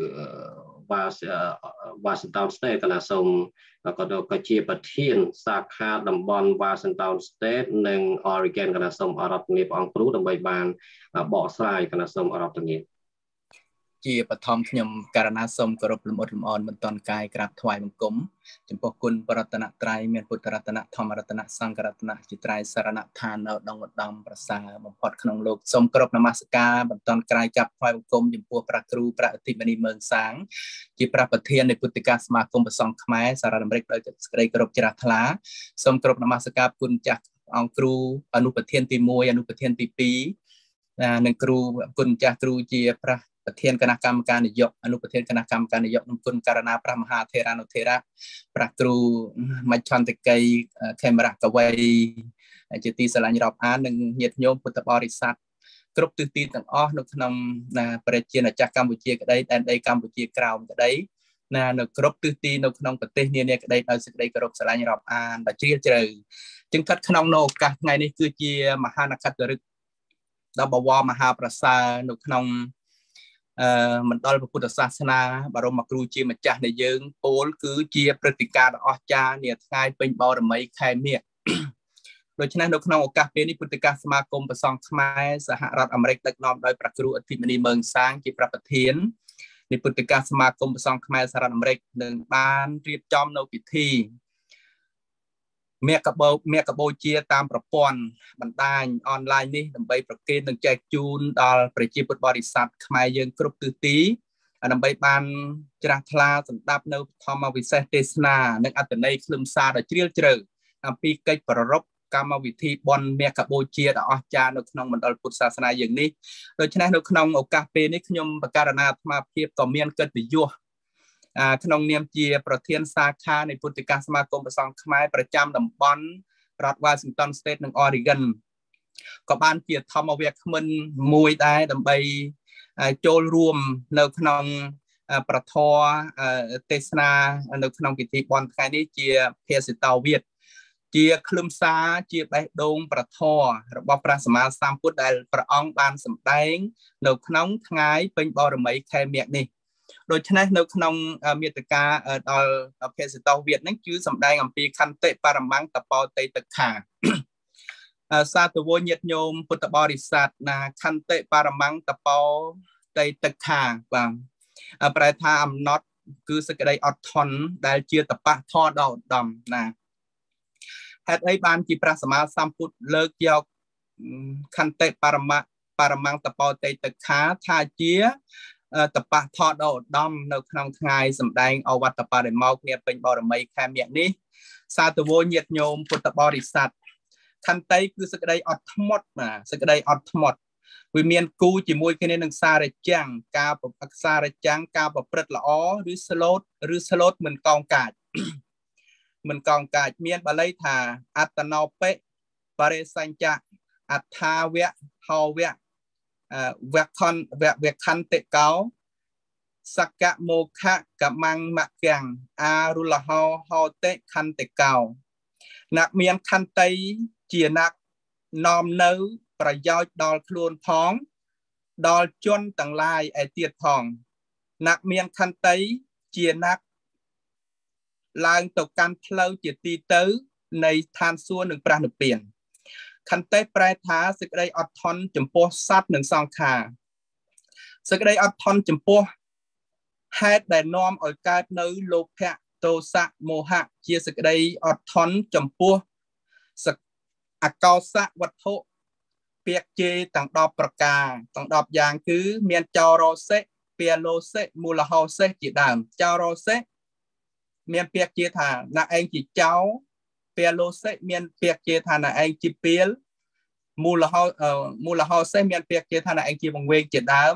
Washington State កណាសូមក៏ក៏ជាប្រធានសាខាតំបន់ Washington State និង Oregon កណាសូមអរតនាព្រះអង្គគ្រូដើម្បីបានបកស្រាយកណាសូមអរតនាជាបឋមខ្ញុំករណីសូមគោរពលំអរលំអរមិនតាន់កាយក្រាបថ្វាយបង្គំចំពោះគុណបរតនត្រ័យមានពុទ្ធរតនៈធម្មរតនៈសង្ឃរតនៈជាត្រៃសរណដ្ឋាននៅដងឧត្តមប្រសើរបំផុតក្នុងលោកសូមគោរពនមស្ការមិនតាន់កាយក្រាបថ្វាយបង្គំចំពោះព្រះគ្រូព្រះអធិបតីមើងសាងជាព្រះប្រធាននៃពុទ្ធិកាសមាគមព្រះសង្ឃខ្មែរសហរដ្ឋអាមេរិកដោយសេចក្តីគោរពជ្រះថ្លាសូមគោរពនមស្ការគុណចាស់អង្គគ្រូអនុប្រធានទីមួយអនុប្រធានទីពីរនិងគ្រូគុណចាស់គ្រូជាព្រះប្រធានគណៈកម្មការនយោបាយអនុប្រធានគណៈកម្មការនយោបាយនិងគុណករណាព្រះមហាថេរានុថេរៈព្រះគ្រូមច្ឆន្ទកិយខេមរៈកវីជាទីស្រឡាញ់រាប់អាននិងញាតិញោមពុទ្ធបរិស័ទគ្រប់ទិសទីទាំងអស់នៅក្នុងប្រជាជាតិកម្ពុជាក្តីដែនដីកម្ពុជាក្រោមក្តីណានៅគ្រប់ទិសទីនៅក្នុងប្រទេសនានាក្តីដោយសេចក្តីគោរពស្រឡាញ់រាប់អានដ៏ជ្រាលជ្រៅจึงកាត់ក្នុងនៅឱកាសថ្ងៃនេះគឺជាមហានក្ខត្តឫក្សដ៏បវរមហាប្រសើរនៅក្នុងអឺមណ្ឌលពុទ្ធសាសនាបរមគ្រូជាម្ចាស់នៃយើងពោលគឺជាព្រឹត្តិការណ៍ដ៏អស្ចារ្យនាថ្ងៃពេញបរមីខែមិញដូច្នេះនៅក្នុងឱកាសពេលនេះពុទ្ធិកាសមាគមព្រះសង្ឃខ្មែរសហរដ្ឋអាមេរិកដឹកនាំដោយព្រះគ្រូអធិបតីមើងសាងជាប្រធាននៃពុទ្ធិកាសមាគមព្រះសង្ឃខ្មែរសហរដ្ឋអាមេរិកនឹងបានរៀបចំនៅពិធីមេកបោមេកបោជាតាមប្រព័ន្ធបណ្ដាញអនឡាញនេះដើម្បីប្រកេននិងចែកជូនដល់ប្រជាពុទ្ធបរិស័ទខ្មែរយើងគ្រប់ទិសទីដើម្បីបានច្រាស់ថ្លាសម្ដាប់នៅធម្មវិសេសទេសនានិងអត្ថន័យខ្លឹមសារដ៏ជ្រាលជ្រៅអំពីកិច្ចប្រារព្ធកម្មវិធីបុណ្យមេកបោជាដ៏អស្ចារ្យនៅក្នុងមណ្ឌលពុទ្ធសាសនាយើងនេះដូច្នេះនៅក្នុងឱកាសពេលនេះខ្ញុំបករណាអាត្មាភាពក៏មានកិត្តិយសក្នុងនាមជាប្រធានសាខានៃពុទ្ធិកាសមាគមព្រះសង្ឃខ្មែរប្រចាំតំបន់រដ្ឋ Washington State និង Oregon ក៏បានជាធម្មវាគ្មិនមួយដែរដើម្បីចូលរួមនៅក្នុងប្រធរទេសនានៅក្នុងពិធីបុណ្យថ្ងៃនេះជាភាសិតាវិទ្យាជាខ្លឹមសារជាបេះដូងប្រធររបស់ព្រះសម្មាសម្ពុទ្ធដែលព្រះអង្គបានសម្ដែងនៅក្នុងថ្ងៃពេញបរមីខែមិញនេះដូច្នេះនៅក្នុងមេត្តាដល់ភាសិតាវិទ្យាហ្នឹងគឺសម្ដែងអំពីខន្តិបរមង្គតបោតេតខាសាទវញាតិញោមពុទ្ធបរិស័ទណាខន្តិបរមង្គតបោតេតខាបាទប្រែថាអំណត់គឺសេចក្តីអត់ធន់ដែលជាតបៈធម៌ដ៏ឧត្តមណាហេតុអីបានជាព្រះសម្មាសម្ពុទ្ធលើកយកខន្តិបរមបរមង្គតបោតេតខាថាជាតបៈធម៌ដ៏ឧត្តមនៅក្នុងថ្ងៃសម្ដែងអវត្តបរិមោគនាពេញបរមីខែមិញនេះសាទវញាតិញោមពុទ្ធបរិស័ទខន្តីគឺសេចក្តីអត់ធ្មត់ណាសេចក្តីអត់ធ្មត់វាមានគូជាមួយគ្នានឹងសារចាំងការប្រព្រឹត្តសារចាំងការប្រព្រឹត្តល្អឬស្លូតឬស្លូតមិនកោងកាចមិនកោងកាចមានបាលីថាអត្តនោបិបរិសញ្ចៈអថាវៈហោវៈវខនវខន្តិកោសកមោខកមੰមកាំងអារុលហោហោតិខន្តិកោអ្នកមានខន្តីជាអ្នកនាំនៅប្រយោជន៍ដល់ខ្លួនផងដល់ជនទាំងឡាយឯទៀតផងអ្នកមានខន្តីជាអ្នកឡើងទៅកាន់ផ្លូវជាទីទៅនៃឋានសួគ៌និងព្រះនិព្វានខន្តិប្រែថាសេចក្តីអត់ធន់ចំពោះសត្វនិងសង្ខារសេចក្តីអត់ធន់ចំពោះហេតុដែលនាំឲ្យកើតនៅលោភៈទោសៈមោហៈជាសេចក្តីអត់ធន់ចំពោះអកោសៈវត្ថុពាក្យជេរទាំងដប់ប្រការទាំងដប់យ៉ាងគឺមានចោរោសេពាលោសេមូលហោសេជាដើមចោរោសេមានពាក្យជេរថាអ្នកឯងជាចោរពាលោសេមានពាក្យជេរថាអ្នកឯងជាពាលមូលហោមូលហោសេមានពាក្យជេរថាអ្នកឯងជាបង្វេងជាដើម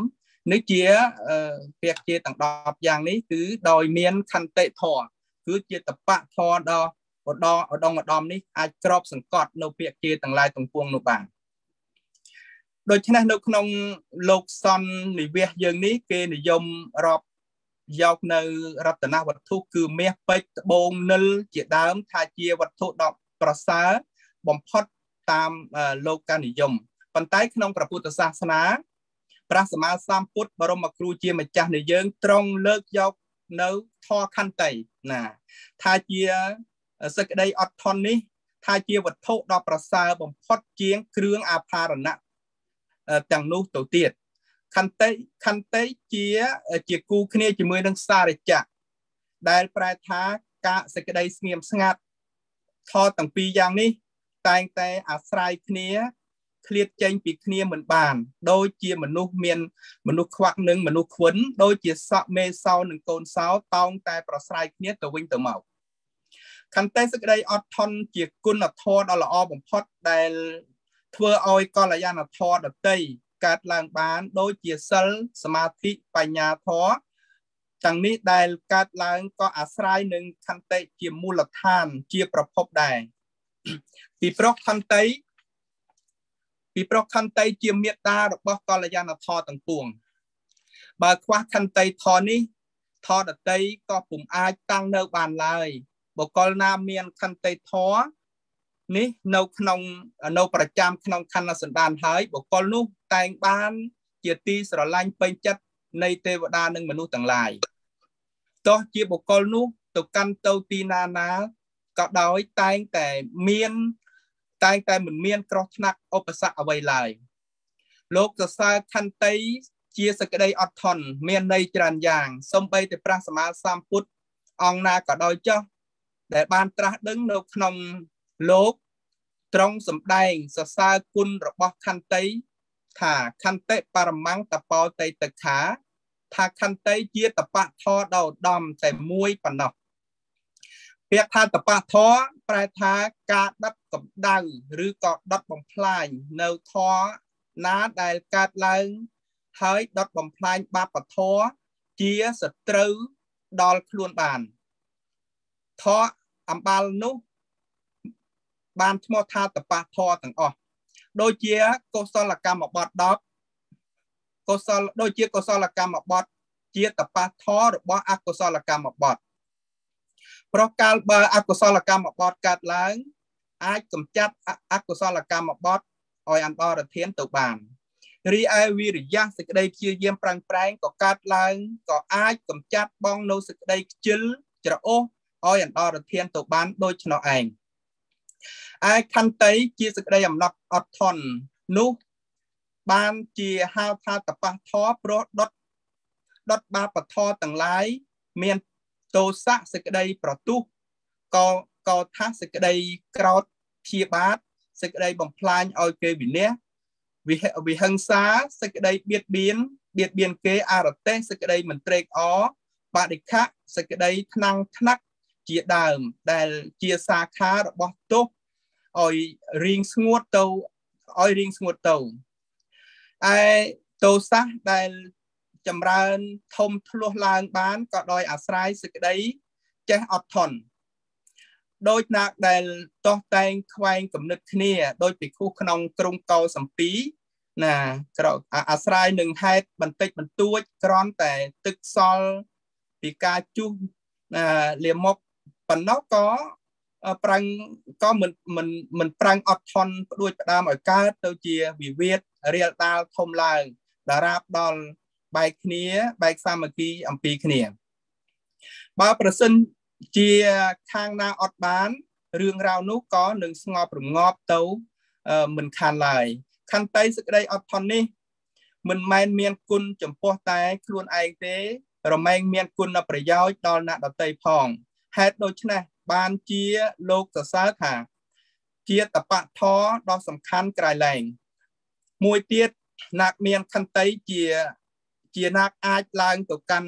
นึกเจียเปียกเจียต่างดอกอย่างนี้คือโดยเมียนคันเตะทอคือเจียตะปะทอดออดออดองอดอมนี้อาจกรอบสังกัดโนเปียกเจียต่างลายตรงพวงโนบางโดยฉะนั้นนกนงโลกซอนในเวียอย่างนี้เกนิยมรอบยาวในรัตนวัตถุคือเมียไปโบงนึลเจียดามทาเจียวัตถุดอกประสาบอมพอดตามโลกการนิยมปันไตขนมพระพุทธศาสนาพระสมมาสามพุทธบรมครูเจียมจักในเยิงตรงเลิกยกเนื้อทอคันไตนะทาเจียสกได้อัดทอนนี้ทาเจียวัตถุดอกประสาบอมพอดเจียงเครื่องอาภารณะจังนู้ตัวเตียดคันเตคันเตเจียเจียกูขณีจีมือดังซาเรจักได้ปลายท้ากะสกได้เงียมสงัดทอตั้งปีอย่างนี้แต่งแต่อาศัยขณีเคลียดเจงปีขณีเหมือนบานโดยเจียมนุษย์เมียนมนุษย์ควักหนึ่งมนุษย์ขวัญโดยเจียสะเมเศร้าหนึ่งโกนเศร้าตองแต่ประสายขณีตัววิ่งตัวเมาคันเตสกได้อดทอนเจียกุนอดทอดอละอบ่มพอดได้เพื่อเอากอลยานอดทอดอดเตยการล้างบ้านโดยเจียเซลสมาธิปัญญาทอจังนี้ได้การล้างก็อาศัยหนึ่งคันเตเจียมูลฐานเจียประพบได้ปีปรกคันเตปีปรกคันเตเจียมเมตตาหรือบกอลยานทอต่างปวงบางคว้าคันเตทอนี้ทอดเตยก็ปุ่มอาตั้งเนื้อบานลายบกอลนาเมียนคันเตทอนี่นกนงนกประจำนงคันสันดานหายบกอลนุแต่งบ้านเจียตีสระลังไปจัดในเทวดาหนึ่งมนุษย์ต่างหลายต่อเจียบกอลนุตกกันเตาตีนานาก็โดยแต่งแต่เมียนแต่งแต่เหมือนเมียนกรอกนักอุปสรรคเอาไว้ลายโลกจะสร้างคันเตเจียสกได้อัดทอนเมียนในจานอย่างสมไปแต่พระสมมาสามพุทธองนาก็โดยเจ้าแต่บานตราดึงนกนงโลกตรงสมได้สสากุลระบบคันเตยถ้าคันเตยปรมังตะปอเตยตะขาถ้าคันเตยเจียตะปะทอดาวดอมแต่มวยปนนอกเปียกทานตะปะทอปลายทากาดับกับดังหรือก็ดับบอมพลายเนื้อทอน้าได้กาดลังเฮ้ยดับบอมพลายบาปะทอเจียสตรูดอลคลวนบานทออัมบาลนุบานทมทาตะปะทอต่างออกโดยเจียโกศลกรรมบอดดอกโกศลโดยเจียโกศลกรรมบอดเจียตะปะทอหรือว่าอกุศลกรรมบอดเพราะการบาอกุศลกรรมบอดกัดล้างอาจกำจัดอกุศลกรรมบอดออยอันบอระเทียนตุบานรีไอวิริยะสกได้เพียเยี่ยมปรังแปลงก็กัดล้างก็อาจกำจัดบองโนสกได้จิลจระโอออยอันบอระเทียนตุบานโดยชนเองไอ้คันเตยจีสกได้ยำนับอดทอนนุบานจีฮาวทาตะปะทอโปรดดดดบาปะทอต่างหลายเมียนโตสะสกได้ประตูก็ก็ทัสกได้กรอดเพียบาทสกได้บ่มพลายเอาเกวิเนียวิวิหังษาสกได้เบียดเบียนเบียดเบียนเกอารเตสกได้เหมือนเตรกอ๋อบาดิคะสกได้ทนังทนักเจียดามแต่เจียสาขาระบบตุกอ้อยริงสงวดเตาอ้อยริงสงวดเตาไอโตซะได้จำราญทมทะลุลางบ้านก็โดยอาศัยสกได้เจ้าอดทนโดยนักได้ต่อแต่งควายกับนึกเนี่ยโดยปิดคู่ขนมกรุงเกาสัมปีนะก็อาศัยหนึ่งให้บันติบันตัวกรอนแต่ตึกซอลปีกาจุนะเลียมกปันนอกก็ปรังก็เหมือนเหมือนเหมือนปรังอดทนด้วยประดามอ่อยก้าเตาเจียวิเวทเรียลตาทมลางดาราบดอลใบเนียใบสามัคคีอัมพีเนียบาประสินเจียข้างนาอดบ้านเรื่องราวนุก็หนึ่งสงบหรืองอบเตาเหมือนคันลายคันไตสกได้อดทนนี่มันไม่เมียนกุลจมพวกแต่ครูนไอเตเราไม่เมียนกุลประโยชน์ดอลนาดเตยพองแฮดโดยชนะบานเจียโลกจะสาถาเจียตะปะท้อดอสำคัญกลายแรงมวยเตียดนักเมียนคันไตเจียเจียนักอาจลางตัวกัน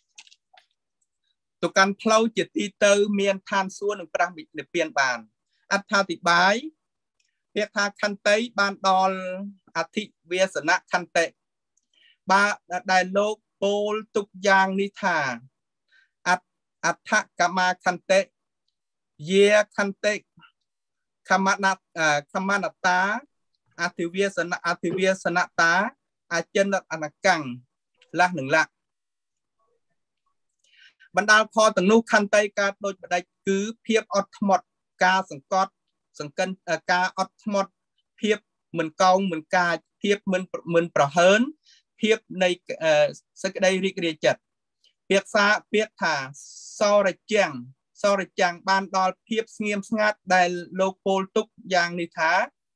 ตัวกันเพลาเจตีเตอร์เมียนทานส่วนหนึ่งประมิดในเปลี่ยนบานอัฐติบายเพียกทาคันไตบานดอลอธิเวสนะคันเต ba đại lục bol tục giang ni thà at at thạ kama khante ye khante kamanat kamanata athivia sana athivia sanata achen anakang làหนึ่งละบรรดาพอต่างนู้คันไตการโดยบันไดคือเพียบอดหมดกาสังกอดสังกันกาอดหมดเพียบเหมือนกองเหมือนกาเพียบเหมือนเหมือนประเฮินเพียบในสักได้ริกเรียจัดเปียกซาเปียกถาซอระจังซอระจังบานดอลเพียบเงียบสงัดได้โลโปลตุกอย่างนิท้า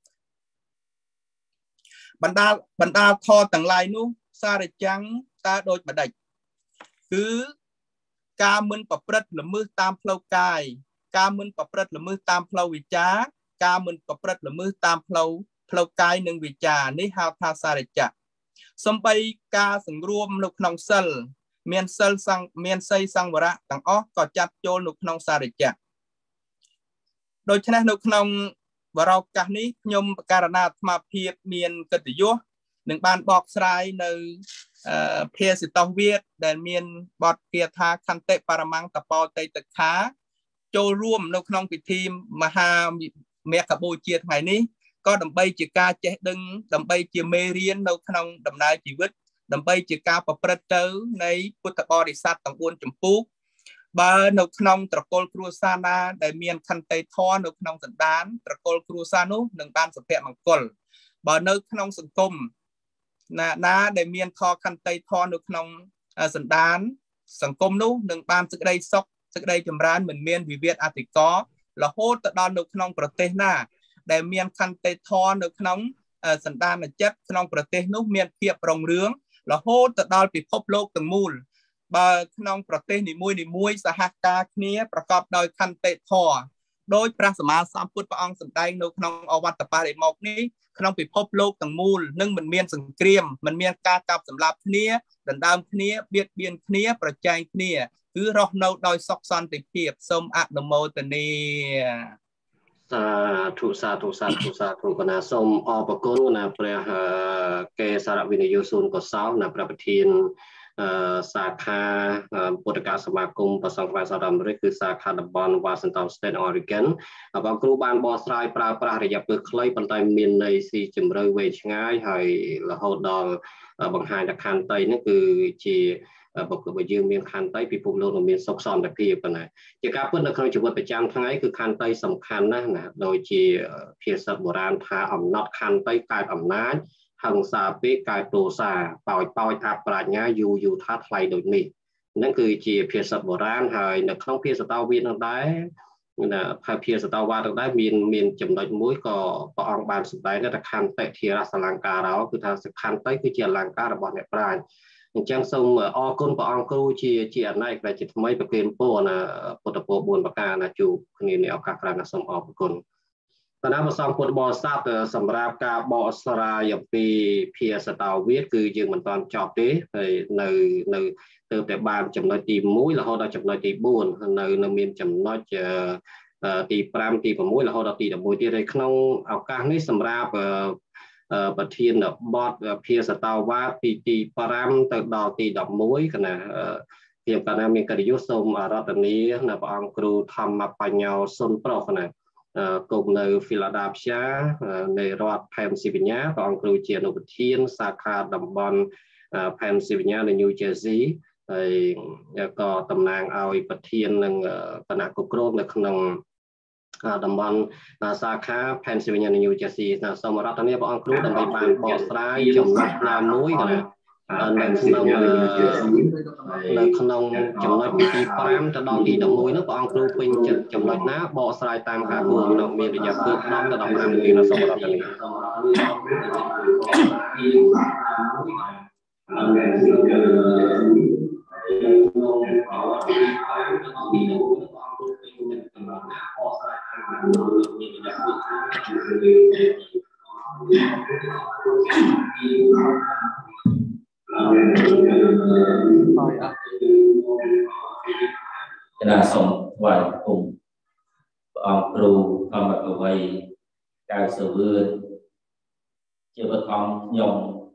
บรรดาบรรดาคอต่างลายนู้ซาระจังตาโดยบันไดคือการมึนประพฤติละมือตามเพลากายการมึนประพฤติละมือตามเพลาวิจาการมึนประพฤติละมือตามเพลาเพลากายหนึ่งวิจาในหาภาษาเรจะสมไปการสังรวมนุกนองเซลเมียนเซลสังเมียนไซสังวระต่างอ้อก็จัดโจนุกนองสาเรจะโดยฉะนั้นนุกนองวรากานี้ยมการนาธมาเพียบเมียนกติยุหนึ่งบานบอกสายในเพียสิตอเวียดแต่เมียนบอดเกียธาคันเตปารมังตะปอเตตะขาโจร่วมนกนองปิทีมมหาเมฆบูเจียไงนี้ก็ดำไปจีกาเจดึงดำไปจีเมเรียนนกนองดำนายชีวิตดำไปจีกาประพฤติเจอในพุทธบริษัทต่างอ้วนจมปุกบานกนองตะโกลครูซานาได้เมียนคันเตทอนกนองสันดานตะโกลครูซานุหนึ่งบานสเปียมังกลบานกนองสังคมนานาได้เมียนทอคันไตทอนุกนองสันดานสังคมนู้หนึ่งบานสึกได้ซอกสึกได้จำรานเหมือนเมียนวิเวียดอาติกอละโหตะดอนนุกนองประเทศหน้าได้เมียนคันไตทอนุกนองสันดานเจ็บนองประเทศนู้เมียนเพียบรองเรืองละโหตะดอนปิพบโลกต่างมูลบานองประเทศนิมวยนิมวยสหกาเนี้ยประกอบโดยคันไตทอโดยพระสมมาสามพุทธพระองค์สันได้นุกนองอวัตปาริมอกนี้ขนมปิพบโลกต่างมูลนึ่งมันเมียนสังเกรียมมันเมียนกากับสำหรับเนี้ยดันดามเนี้ยเบียดเบียนเนี้ยประจัยเนี้ยคือรอเนาโดยซอกซอนติเพียบสมอัตโมตเนียสาธุสาธุสาธุสาธุกนาสมอปกุลนะเปรียเกสารวินยูซุนก็สาวนะประเทศสาขาปุตตะสมาคมประสงค์การสารมฤคือสาขาดับบอนวอชิงตันสเตทออริกอนบางครูบานบอสไลปราปราระยะเปิดคล้ายปันไตมีนในสีจิมเรเวชง่ายให้ละหดดอลบางหายจากคันไตนั่นคือจีบอกคือไปยืมเมียนคันไตปีปุ่มโลกเมียนซอกซอนแต่พี่กันนะจากการเปิดในครั้งจุดประจำทั้งไงคือคันไตสำคัญนะนะโดยจีเพียรสับโบราณพาอำนาจคันไตกลายอำนาจหังซาเปกายโตซาเป่าเป่าอาปราญญาอยู่อยู่ท่าไทยโดยนี้นั่นคือจีเพียรสับโบราณหายในครั้งเพียรสตาวีนได้นะพาเพียรสตาวาได้มีนมีนจำนวนมุ้ยก็ปองบานสุดได้นั่นแต่คันไตเทียรสลังการเราคือทางคันไตคือเจียลังการระบอบในปลายจังทรงออกคนปองครูเจียเจียในกระจิตไม่ประเคนโปนะปุตตะโปบุญประการนะจูคนนี้เนี่ยเอาการการสมออกคนตอนนั้นมาสองคนบอสทราบสำหรับการบอสรายปีเพียสตาวิทคือยืมมันตอนจอบดิในในเติมแต่บานจำนวนตีมุ้ยแล้วเขาได้จำนวนตีบุญในในมีนจำนวนจะตีปรามตีประมุ้ยแล้วเขาได้ตีดับมุ้ยที่ในขนมเอาการนี้สำหรับประเทศบอสเพียสตาวาตีตีปรามเติมดอกตีดับมุ้ยกันนะเพียงกันนะมีกระยุสมอารัตนี้นะพระองค์ครูทำมาปัญญาสนโปรขนาดกลุ่มในฟิลาเดลเฟียในรัฐเพนซิลเวเนียของครูเจียนอุปทีนสาขาดับบอนเพนซิลเวเนียในนิวเจอร์ซีย์ก็ตำแหน่งเอาอีกประเทศหนึ่งขณะกุกโรกในขนมดับบอนสาขาเพนซิลเวเนียในนิวเจอร์ซีย์สมรัฐนี้ของครูดับไปบานบอสไลจมนักนามุ้ยกันในขนมในขนมจำนวนปีปรามจะดองตีดอกมวยนักบอลครูเป็นจุดจำนวนน้าบอสไลตามขาบุญเรามีระยะเพิ่มน้ำจะดองน้ำตีนสมรภูมิคณะสงฆ์ไหว้กลุ่มองครูทำแบบไว้การสื่อเชื่อว่าทองยง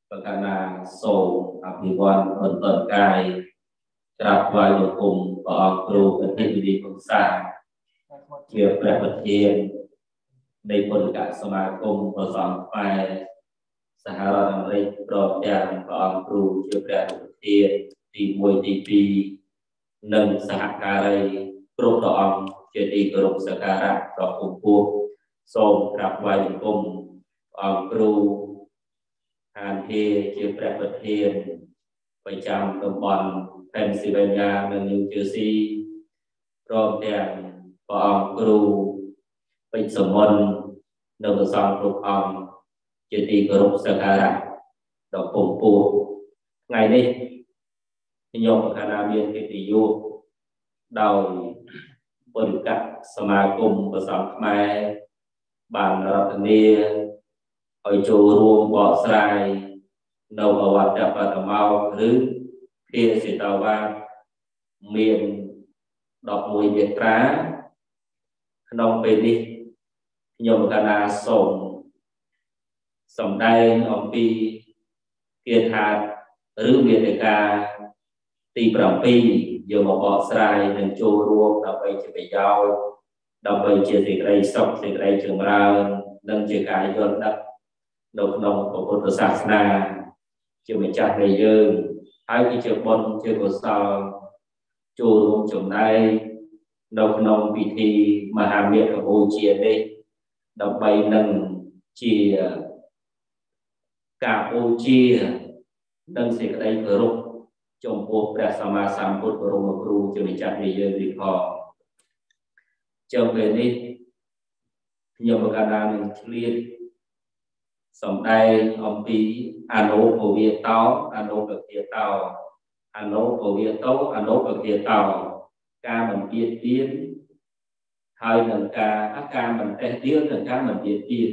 ประการนาโซอภิวันบนต้นกายกราบไหว้หลวงปู่ปอครูเป็นที่ดีของสร้างเกี่ยวกับประเทศในผลการสมาคมประสานไปสหรัฐอเมริกาโปรดอย่างปอครูเกี่ยวกับประเทศตีมวยตีปีหนึ่งสหการีกรุบต่อองเจดีย์กรุบสการะต่อองค์ปู่โซมกราบไหว้หลวงปู่ปอครูหานเฮเกี่ยวกับประเทศไปจำตำบลเพนซิลเวเนียในนิวเจอร์ซีย์พร้อมอย่างปอครูเป็นสมนในกระทรวงกรุบองเจดีย์กรุบสการะต่อองค์ปู่ไงนี่โยมคณะเมียนกิติยุดาวบริการสมาคมประสานแม่บานรัตเนียเอาโจรวมบ่อทรายในประวัติปฐมเอาหรือเพียสิตาวาเมียนดอกมวยเบียตราขนมเป็นดิโยมคณะส่งสมได้อมปีเกียรติาหรือเบียตกาตีปรับปีโยมบ่อทรายหนึ่งโจรวมเราไปจะไปยาวเราไปเจอสิ่งใดสอบสิ่งใดถึงเราดังเจอกายยนต์ดับนกนงของพุทธศาสนาเจอไม่จัดในยืนให้ที่เจอบนเจอกุศลจูรวมจงได้นกนงพิธีมหาเมียกับโอเชียได้ดอกใบหนึ่งเชียกาโอเชียดังสิ่งใดกรุบจงพบพระสัมมาสัมพุทธบรมครูจะไม่จัดในยืนดีพอเจ้าเป็นนี้โยมการนาหนึ่งเครียดสมได้อมปีอนุโภเวียเต้าอนุกับเกียเต้าอนุโภเวียเต้าอนุกับเกียเต้าการมันเบียดเบียนไทยหนึ่งการอาการมันเตี้ยหนึ่งการมันเบียดเบียน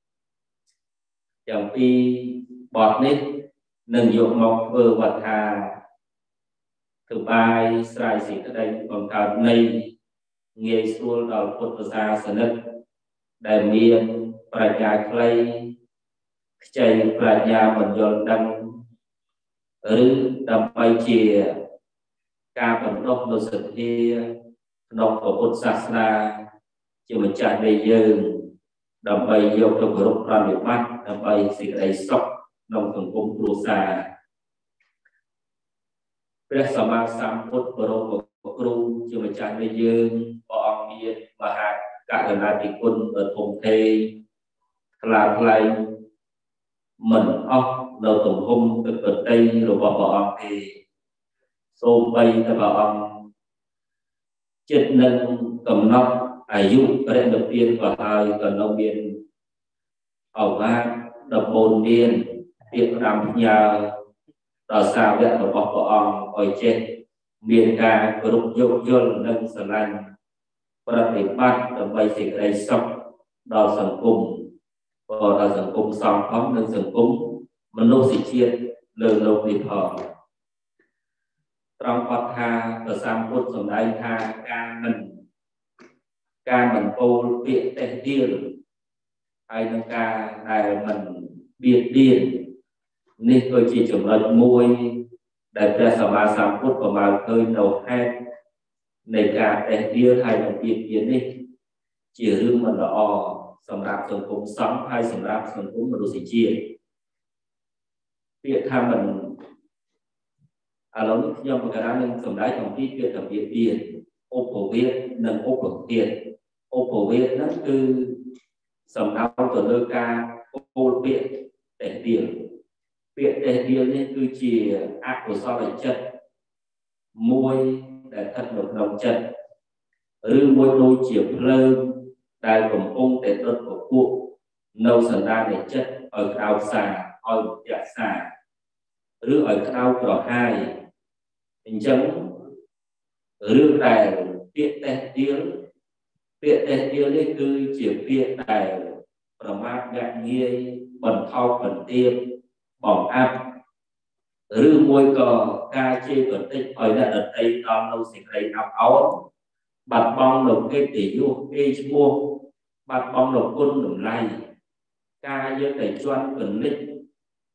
อย่างปีบอดนิดหนึ่งโยมมองเบอร์วัดทาถือบายสายสิทธิ์ได้ของการในเงียส่วนเราพุทธศาสนาได้เมียนปรัชญาใครใจปรัชญาบรรยลดังหรือดำไปเชียการบรรลุโดยสัตย์นอกของพุทธศาสนาจะมาจัดในยืนดำไปยกตัวรุกรานหรือมัดดำไปสิ่งใดสกนอกสังคมครูศาพระสัมมาสัมพุทธบรมครูจะมาจัดในยืนปองเมียนมหากรุณาธิคุณเปิดพงเทคลาคลายmình ốc đầu tổng hung được bật đây rồi bỏ bỏ thì xô bay ta bảo ông chết nâng cầm nóc ai giúp cái đấy đầu tiên và hai cần ông biên ở ba đập bồn điên tiệm làm nhà đào sao vậy rồi bỏ bỏ ông ở trên miền ca group dốc dồn nâng sờ lanh và để bắt đập bay xịt đây xong đào sản cùng và đào sản cùng xong phóng nâng sản cùngมันโลกสิเชียนเลิงโลกดีพอตรองปัตตาประสามพุทธสมัยทาการมันการมันโอเปียเตเดียนไอ้นังการได้มันเบียดเบียนนี่เคยจีจุดเลยมวยได้พระสัมมาสัมพุทธประมาณเคยโน้ตให้ในการเตเดียนไทยมันเบียดเบียนนี่จีเรื่องมันละอสำหรับสังคมซ้ำให้สำหรับสังคมมนุษย์เชียเปียทำมันเราเนี่ยยอมประกาศหนึ่งสมัยของที่เปียทำเบียดเบียนโอโปเวียหนึ่งโอโปเวียโอโปเวียนั่นคือสำหรับตัวเลือกการโอโปเวียแต่เดียวเปียแต่เดียวนี่คือจีอักcủa sao lại chất môi để thật một lòng chấtหรือมวยโดยเฉียบเพลิงได้ผมองแต่ต้นของพวกนาวสันดาในchất ở cao xa ở dạ xa หรือở cao cỏ hai hình chấm หรือแต่เปียแต่เดียวเปียแต่เดียวนี่คือเฉียบเปียแต่ประมาทงะเงียบรรเทาบรรเทียบบ่องอัพหรือมวยก็การเชี่ยวติดở đã ở đâyตอนเราสิ่งใดเอาเอาบัดบองหลงเกติยุเอชมัวบัดบองหลงก้นหลงไล่การเยอะแต่ชวนเป็นนิด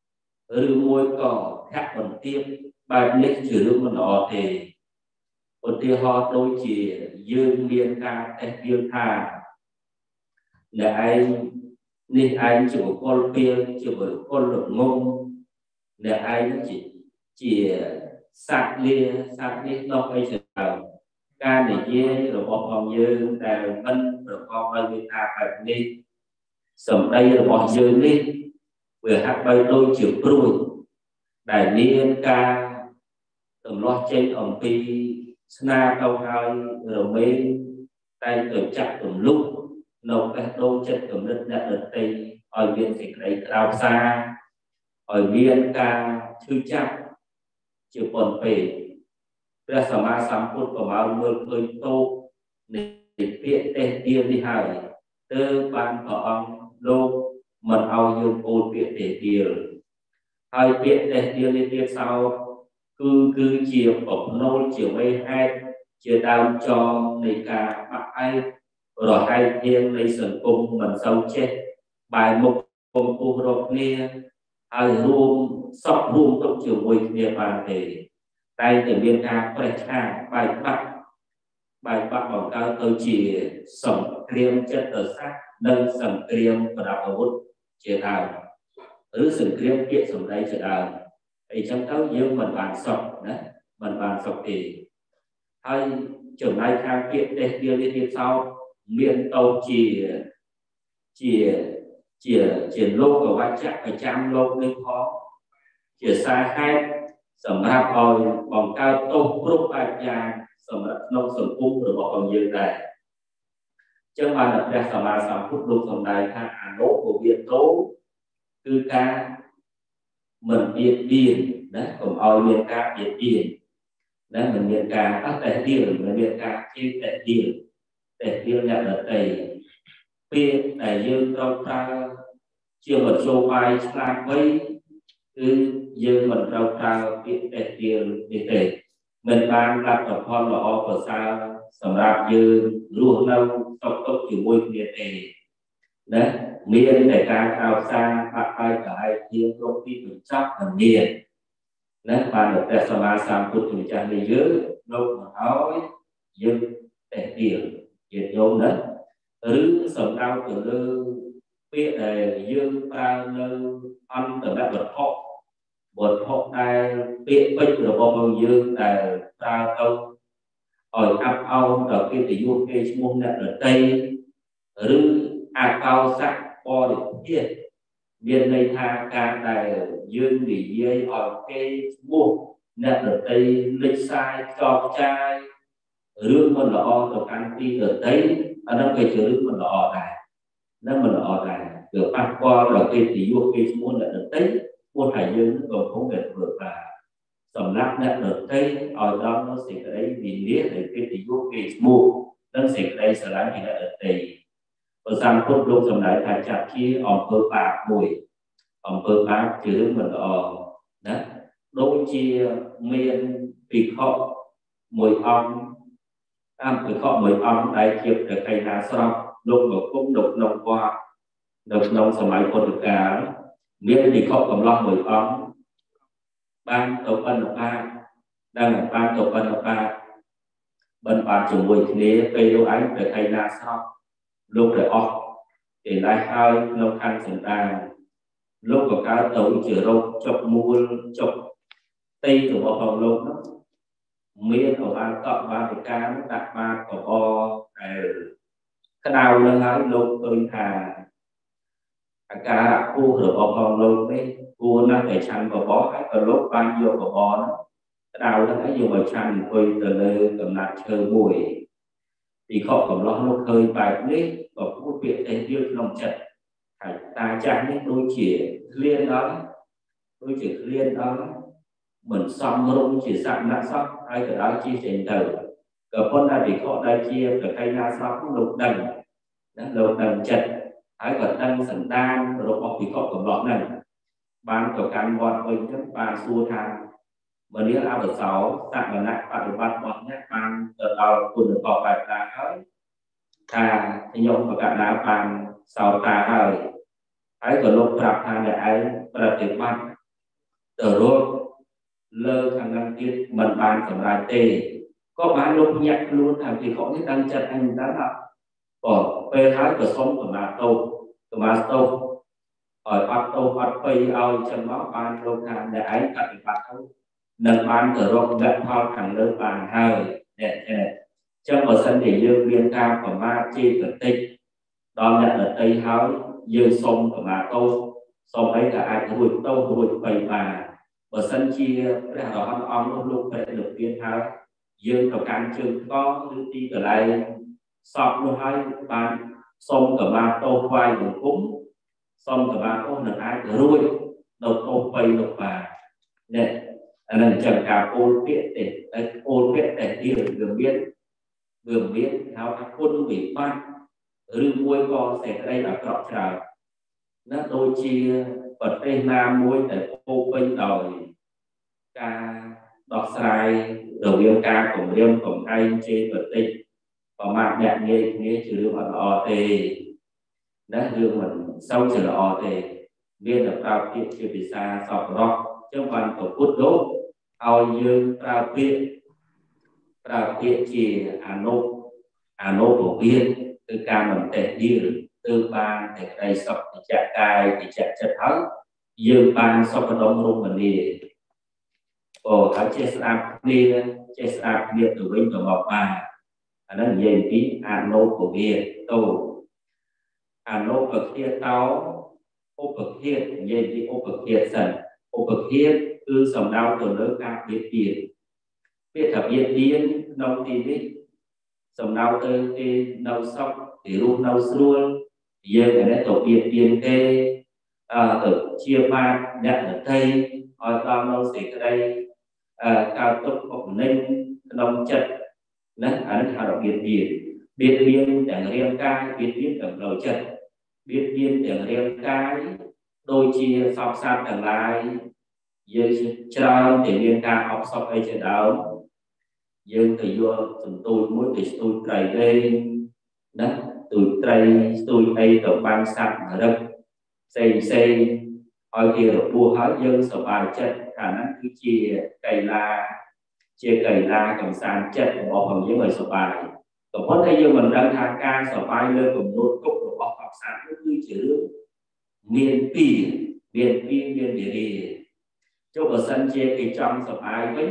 ឬមួយក៏ធាក់បន្ទាបបែបនេះជារឿងមិនល្អទេឧទាហរណ៍ដូចជាយើងមានការតេស្តយល់ថាអ្នកឯងនេះឯងជាបុគ្គលពៀលជាបុគ្គលល្ងងអ្នកឯងជាជាសត្វលាសត្វនេះនោះអីជាដើមការនិយាយរបស់ផងយើងដែលមិនប្រកបដោយមេត្តាបែបនេះសម្ដីរបស់យើងនេះវាហាក់បីដូចជាព្រួយដែលមានការទម្លាស់ចេញអំពីស្នាទៅហើយរមែងតែទៅចាក់ទម្លុះនៅបេះដូងចិត្តគំនិតអ្នកដទៃឲ្យមានសេចក្តីក្រោមសារឲ្យមានការឈឺចាប់ជាប៉ុនពេកព្រះសម្មាសម្ពុទ្ធប្រមាណមើលឃើញទោសនៃពាក្យតេស្តទៀលនេះហើយទើបបានព្រះអង្គលោកមិនឲ្យយើងពោលពាក្យតេស្តទៀលហើយពាក្យតេស្តទៀលនេះទៀតសោតគឺគឺជាបំណុលជាមេហេតុជាដើមចងនៃការបាក់ឯករហែកធាងនៃសង្គមមិនសូវចេះបែរមុខពុំពុះរកគ្នាហើយរួមសពរួមទុកជាមួយគ្នាបានទេតែតែមានការប្រេះឆាបែកបាក់បែកបាក់បង្កើតទៅជាសង្គ្រាមចិត្តសាស្ត្រនិងសង្គ្រាមប្រដាប់អាវុធជាដើមឬសង្គ្រាមពាក្យសម្ដីជាដើមអីចឹងទៅយើងមិនបានសុខណាមិនបានសុខទេហើយចំណែកខាងពាក្យទេសទាលនេះទៀតសោតមានទៅជាជាជាជាលោកវច្ចៈប្រចាំលោកនេះផងជាសារហេតុសម្រាប់ឲ្យបង្កើតទោសគ្រប់បែបយ៉ាងសម្រាប់ក្នុងសង្គមរបស់ôngយើងដែរចឹងបានព្រះសម្មាសម្ពុទ្ធលោកសម្ដែងថាអនុពវិតោគឺការមិនបៀតបៀនណាកុំឲ្យមានការបៀតបៀនណាមិនមានការអត់តែទៀលមិនមានការជិះតែទៀលតែទៀលអ្នកដទៃពាក្យដែលយើងត្រូវប្រើជាមធ្យោបាយឆ្លាតវៃគឺយើងមិនត្រូវប្រើពាក្យតែទៀលនេះទេមិនបានលទ្ធផលល្អប្រសើរសម្រាប់យើងរស់នៅសុខទុក្ខជាមួយគ្នាទេណាមានតែការកោតសារបាក់បែកកាយជាគ្រប់ទីបញ្ចប់មិនមានណាបានព្រះសម្មាសម្ពុទ្ធម្ចាស់នៃយើងលោកមកឲ្យយើងតែទៀលជាញោមណាឬសម្ដៅទៅលើពាក្យដែលយើងប្រើនៅអន្តរវត្ថុវត្ថុដែលពាក្យពេចន៍របស់យើងដែលប្រើទៅឲ្យអាប់អោនដល់កិត្តិយសគេឈ្មោះអ្នកដទៃឬអកោសៈបរិភាគមានន័យថាការដែលយើងនិយាយឲ្យគេឈ្មោះអ្នកដទៃលេចសាយខ្ចប់ចាយរឿងមិនល្អទៅកាន់ទីដទៃអានោះគេជារឿងមិនល្អដែរនឹងមិនល្អដែរគឺប៉ះពាល់ដល់កិត្តិយសគេឈ្មោះអ្នកដទៃពោលថាយើងក៏គង់តែធ្វើការសម្រាប់អ្នកដទៃឲ្យដល់នូវសេចក្តីវិលាសនៃកិត្តិយសគេឈ្មោះនិងសេចក្តីស្រឡាញ់ពីអ្នកដទៃព្រះសម្មាសម្ពុទ្ធលោកសម្ដែងថាចាត់ជាអំពើបាបមួយអំពើបាបជារឿងមិនល្អណាដូចជាមានភិក្ខុមួយអង្គតាមភិក្ខុមួយអង្គដែលជាព្រះកៃណាស្រស់លោកមកគុំនៅក្នុងវត្តនៅក្នុងសម័យពុទ្ធកាលមានភិក្ខុកំឡោះមួយអង្គបានទៅបិណ្ឌបាតđang ban tổ ban tổ ba ban banជាមួយគ្នាពេលលោកឯងព្រះកៃណាស្រស់លោកព្រះអស់គេlạiហើយនៅខាងសន្តានលោកក៏កើតទៅជារោគចុកមូលចុកទីរបស់ផងលោកនោះមានអបានតបបានទៅការដាក់បានកអដែលក្តៅនឹងហើយលោកឃើញថាអាការៈគូរបស់ផងលោកនេះគួរណាស់តែឆាន់បបរហើយក៏លោកបានយកបបរនោះក្តៅនឹងហើយយកមកឆាន់អង្គុយទៅលើកំណាត់ឈើមួយពីខកកំឡោះនោះឃើញបែបនេះក៏พูดពាក្យតែទៀតក្នុងចិត្តថាតាចាស់នេះដូចជាឃ្លានដល់ដូចជាឃ្លានដល់មិនសមរម្យជាសក្តិសោះហើយក៏ដល់ជាចេញទៅក៏ប៉ុន្តែពីខកដែលជាប្រកៃណាសោះលោកដឹងណាលោកដឹងចិត្តហើយក៏ដឹងសន្តានរបស់ពីខកកំឡោះហ្នឹងបានទៅកាន់វត្តវិញទៅបានសួរថាមនាលអបសោសក្តិណៈបប្រតិបត្តិរបស់អ្នកបានទៅដល់គុណកបបែបណាហើយថាខ្ញុំប្រកាសណាបានសោតាហើយហើយក៏លោកប្រាប់ថាអ្នកឯងប្រតិបត្តិ từ rồi lơ khả năng tiết mình bàn cầm lại tê có bán lúc nhẹ luôn thằng thì có cái đăng chân anh đã là còn phê thái của sống của mà tâu của mà tâu ở bắt tâu bắt phê ao chân máu bàn lúc hàng để ấy cả thì bắt tâu nâng bàn từ rồi gạch thao thẳng lơ bàn hơi nè nè trong ở sân để dương viên cao của ma chi của tích đón nhận ở tây háo dương sông của mà tâu sông ấy cả ai ruột tâu ruột bầy mà ở sân chia để họ ăn ong lúc lúc về được viên háo dương cầu can trường có thứ ti ở đây sọt luôn hai bàn sông của ma tâu quay một cúng sông của ma tâu là ai ruột đầu tâu quay được và nè anh em chẳng cả ôn biết để ôn biết để đi được biết vừa biết tháo các quân bị bắt rư muối co sẽ đây là trọ trời nó đôi chia vật tây nam muối để ô bên đòi ca đọc sai đầu yêu ca của riêng của anh trên vật tây và mạng nhạc nghe nghe chữ được bằng o tê nó đưa mình sau chữ là o tê viên là tao kiện chưa bị xa sọt đó trong phần của cút đốt ao dương tao kiện tao kiện chỉ à nô à nô của viên từ ca mình tệ đi từ ban để đây sọc thì chặt cài thì chặt chặt thắng dương ban sọc cái đông luôn mình đi ồ ở trên sạp đi trên sạp điện từ bên của ngọc bà anh nó nhìn tí à nô của viên tô à nô bậc kia táo ô bậc kia nhìn tí ô bậc kia sần ô bậc kia cứ sòng đau từ nơi ca biết tiền biết thập yên điên nông thì biết sòng đau từ cái nâu sóc thì luôn nâu xuôi giờ cái này tổ biệt tiền kê ở chia ba nhận ở tây hỏi tao nâu sẽ cái đây cao tốc quảng ninh nông chật nè anh hào đặc biệt biệt biệt biên để riêng cái biệt biên ở đầu chật biệt biên để riêng cái đôi chia sọc sang tầng lại giờ cho để riêng cái học sọc ấy trên đó dương từ vô chúng tôi muốn để tôi trầy lên đó tôi trầy tôi đây tổ ban sẵn ở đây xây xây hỏi kia được bùa hết dương sở bài chất khả năng cứ chia cày la chia cày la cầm sàn chất bỏ bằng những người sở bài còn có thấy dương mình đang tham ca sở bài lên cùng nốt cục của bỏ học sàn cứ cứ chữ miền pì miền pì miền địa địa cho ở sân chia cái trong sở bài với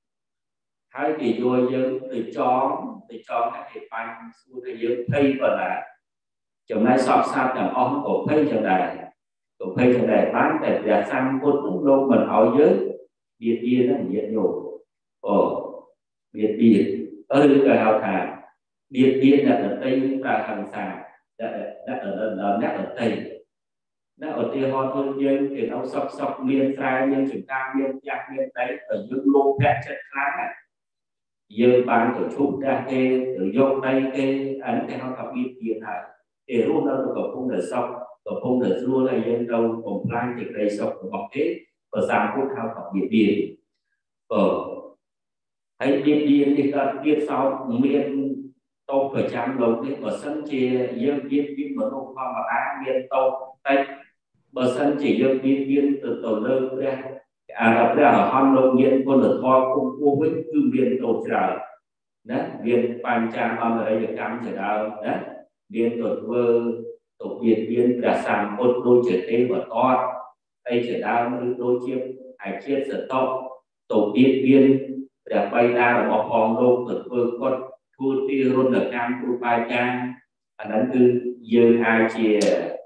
hai kỳ đua dân từ chó từ chó các cái bánh xuống cái dân cây và là chỗ này sọt sát đằng ong cổ cây trong này cổ cây trong này bán để để sang quân cũng luôn mình hỏi giới biệt biệt nó nhiệt nhổ ồ biệt biệt ở đây cái hào thả biệt biệt là ở tây và hàng xà đã đã ở ở nét ở tây nó ở tây ho thôn dân thì nó sọc sọc miền tây miền chúng ta miền giang miền tây ở những lô vẹt chất kháng giờ bạn tổ chức ra cái tự do đây cái anh cái họ tập biệt biệt này để luôn đâu có không được xong có không được luôn là dân đâu còn plan thì đây xong của học thế và sang phút thao tập biệt biệt ở hãy biệt biệt thì cần biết sau miền tô phải chạm đầu cái ở sân chia dân biết biết mở một khoa mà á miền tô đây bờ sân chỉ dân biết biết từ từ lơ ra à là ở hòn lông miền con được kho cùng cô với cứ miền tổ trời đấy miền pan cha ở đây được cam trở đạo đấy miền tổ vơ tổ biệt miền đã sang một đôi trở thế và to đây trở đạo đôi chiếc hải chiếc sở to tổ biệt miền đã bay ra ở một hòn lông tổ vơ con thua tiêu luôn được cam của bay cha anh ấy cứ dương hai chia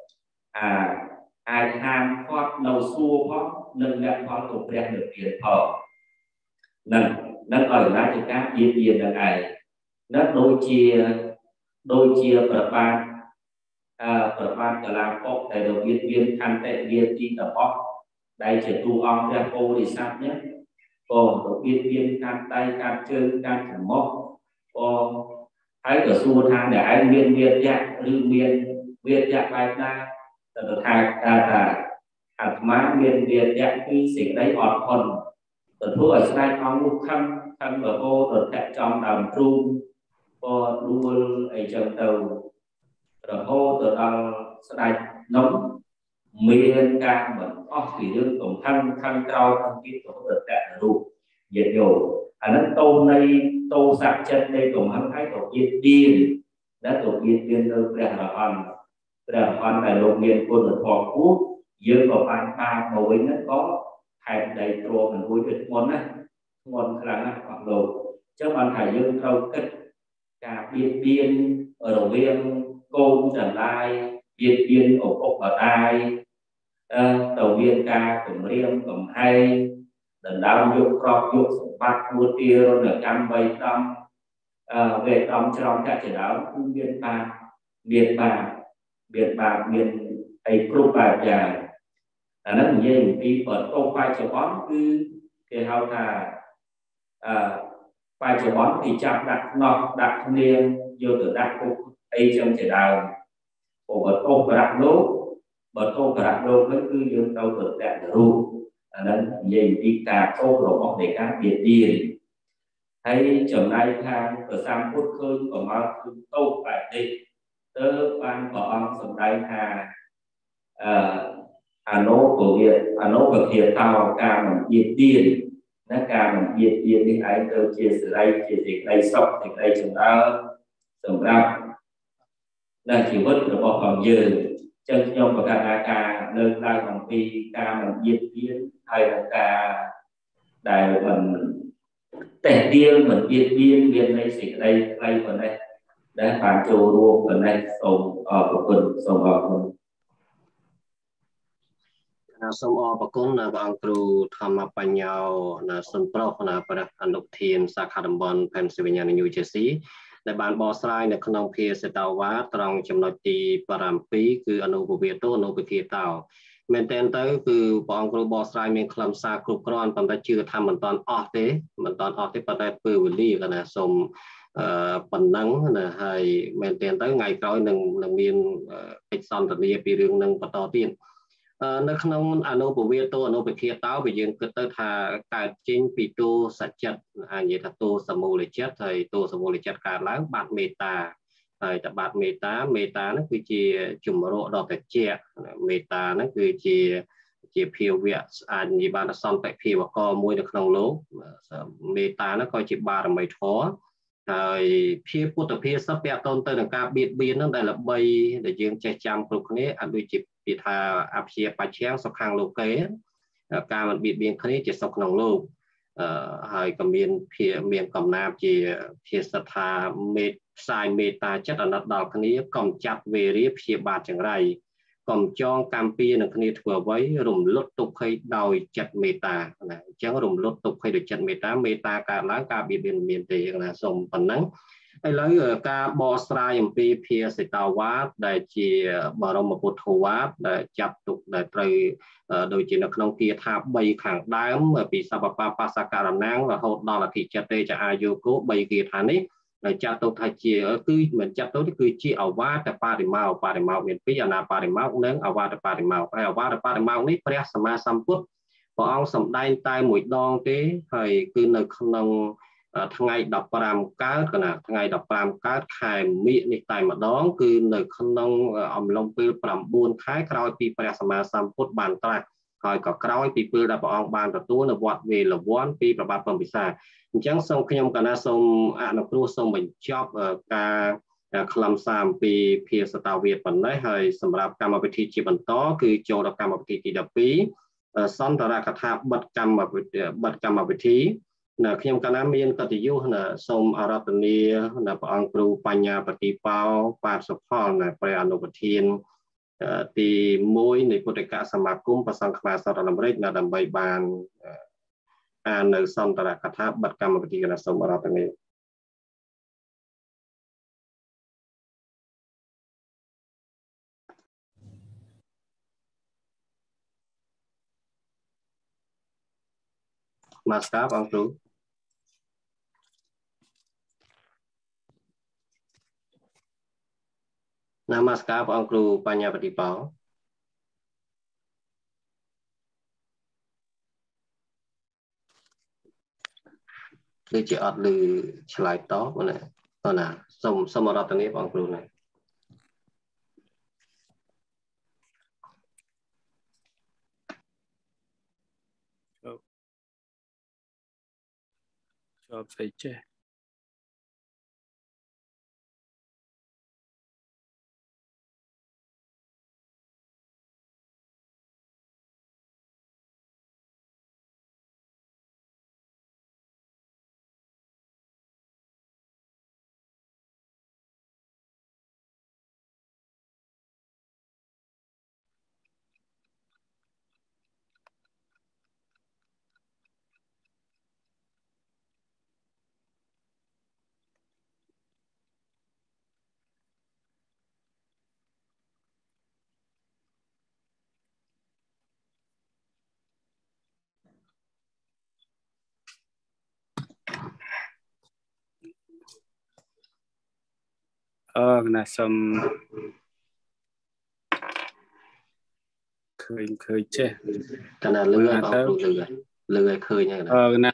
à ai tham thoát đầu xua thoát nâng nhận thoát tục đẹp được tiền thở nâng nâng ở lại thì các yên yên là này nó đôi chia đôi chia ở ban ở ban cả làm có thể được viên viên khăn tệ viên đi tập bóc đây chỉ tu ông ra cô thì sao nhé còn được viên viên khăn tay khăn chân khăn chẳng móc còn thấy ở xua thang để anh viên viên dạng lưu viên viên dạng bài ta từ thang ta ta hạt má miền việt dạng khi xịt đấy ọt phần từ thuốc ở sai ông lúc khăn khăn ở cô từ thẹn trong đầm trung cô đua ấy chân tàu rồi hô từ đầm sai nóng miền ca mình có thì dương tổng thân thân cao thân kia tổng được cả đủ nhiệt độ anh nó tô này tô sạc chân đây tổng hắn thái tổ nhiệt điên đã tổ nhiệt điên đâu để là ăn để ăn tại lục miền quân ở thọ quốc dương có ban ba màu với nó có hai đầy trộn mình vui được ngon á ngon là nó hoặc đồ chứ bạn thầy dương thâu kết cả biên biên ở đầu viên côn trần lai biên biên ổ ốc ở tai tàu viên ca cùng riêng cùng hay đần đau dục crop dục sủng bát mua tia rồi trăm bay tâm về tâm trong các chỉ đạo biên ba biên ba biên ba biên ấy group bài dài là nó như một cái ปิดô phai chờ bón cứ cái hao thà phai chờ bón thì chạm đặt ngọt đặt niên vô từ đặt cục ấy trong chỉ đạo của ปิดô và đặt lố bật ô và đặt lô vẫn cứ dương đâu từ đẹp ru nên nhìn đi cả ô rồi bóng để các biệt điền hay chiều nay thang ở sang phút khơi của nó tô phải đi tớ ban của ông sầm đây hà hà nô của việt hà nô của việt tàu cả một biệt điền nó cả một biệt điền thì ai tớ chia sẻ đây chia sẻ đây sọc thì đây chúng ta sầm ra là chỉ vứt được một phần dư chân nhông và cả cả nơi lai bằng phi ca mình diệt biến hay là ca đại mình tẻ điên mình diệt biến biên đây xịt đây đây phần đây để phản trù luôn phần đây sông ở của quần sông ở quần sông ở của quần là bằng tru tham gia nhau là sông pro là para anục thiên sa khá đầm bòn Pennsylvania New Jerseyในบ้านบอสไลน์ในขนมเพียเสตาวาตรองจำนวนตีปรามปีคืออนุปเวโตอนุปเทียเตาเมนเทนเตอร์คือปองกรูบอสไลน์มีคลำซากรุบกรอนปัจจัยชื่อทำเหมือนตอนออกเต้เหมือนตอนออกที่ปัจจัยปืนวิลลี่กันนะสมปันนังนะให้เมนเทนเตอร์ไงก้อยหนึ่งหนึ่งมีนปิดซอนตัดเนียปีเรื่องหนึ่งปต่อตีนในขนมอนุปเวโตอนุปเทียเตาไปยืนก็เตอร์ทาการจิ้งปีโตสัจจ์อันนี้ถ้าโตสมุลิจัดไทยโตสมุลิจัดการล้างบาดเมตาไทยแต่บาดเมตาเมตานั่นคือจีจุ่มโรดอกแต่เจียเมตานั่นคือจีจีเพียวเวียอันนี้บาดซอนไปเพียวก็มวยในขนมโลกเมตานั่นก็จีบาดไม่ท้อไทยเพียพุทธเพียสัพยาต้นเติมการบีดบีนั่นได้ละใบแต่ยังใจจำกลุ่มนี้อันดูจีปีธาอัพเชียปัจเชียงสกขังโลกเกะการมันบีดเบียนคนี้จะสกขนมโลกให้กำเมียนเพียเมียนกำนาบจีเพียสถาเมตสายเมตาจัดอนัดดาวคนี้กำจัดเวรีเพียบาดอย่างไรกำจองการปีหนึ่งคนี้ถั่วไว้รุมลดตุกให้ดาวจัดเมตาจังรุมลดตุกให้โดยจัดเมตาเมตาการล้างการบีดเบียนเมียนเตยนะสมปันนั้นไอ้เลยการบอสไลน์ปีเพียสิตาวาดได้จีบรมปุถวาดได้จับตุกได้ตรโดยจีนักน้องเกียร์ทับใบขังได้เมื่อปีสัปปะปัสการนังและหดดอลที่จัดเตจะอายุโกใบเกียร์ทานี้ได้จับตุกไทยจีคือเหมือนจับตุกที่คือจีเอาวาแต่ปาริมาปาริมาเวียนปีอนาปาริมาเนื้อเอาวาแต่ปาริมาไอ้เอาวาแต่ปาริมานี้พระสมมาสัมพุทธพอเอาสมได้ตายหมวยดองเต้ให้คือในขนมทั้งไงดับปรามการ์ดกันนะทั้งไงดับปรามการ์ดขายมีในไตมาดองคือในขนมอมลงปืนปรามบุญขายคราวปีประสมาสัมพุทธบานตรักคอยกับคราวปีปืนดับอองบานประตูในวัดเวลวันปีประบาดปมปิศาจจังทรงขยมกันนะทรงอนุครูทรงบรรจบการคลำสามปีเพียสตาเวียปันได้ให้สำหรับกรรมวิธีจีบันต่อคือโจรกรรมวิธีตีดับปีซ้อนตระคาถาบัดกรรมบัดกรรมวิธีนะขยมกันนะมีนกติยุนะสมอารัตเนียนะพระองค์ครูปัญญาปฏิเปาปาสพอนะปริอนุปทินตีมวยในพุทธกาสมาคมประสังขมาสารนำเรศนะดำใบบานอ่านในซ้อนตระคาถาบัดกรรมวิธีนะสมอารัตเนียมาสครับองครูนามาสครับองครูปัญญาปฏิเปาหรือจะอัดหรือฉลายต่อมาเนี่ยตอนน่ะสมสมรตนี้องครูเนี่ยอบใส่เจ้เออนะสมเคยเคยเจ้ขนาดเลื่อยบอกดูเลื่อยเลื่อยเคยเนี่ยนะเออนะ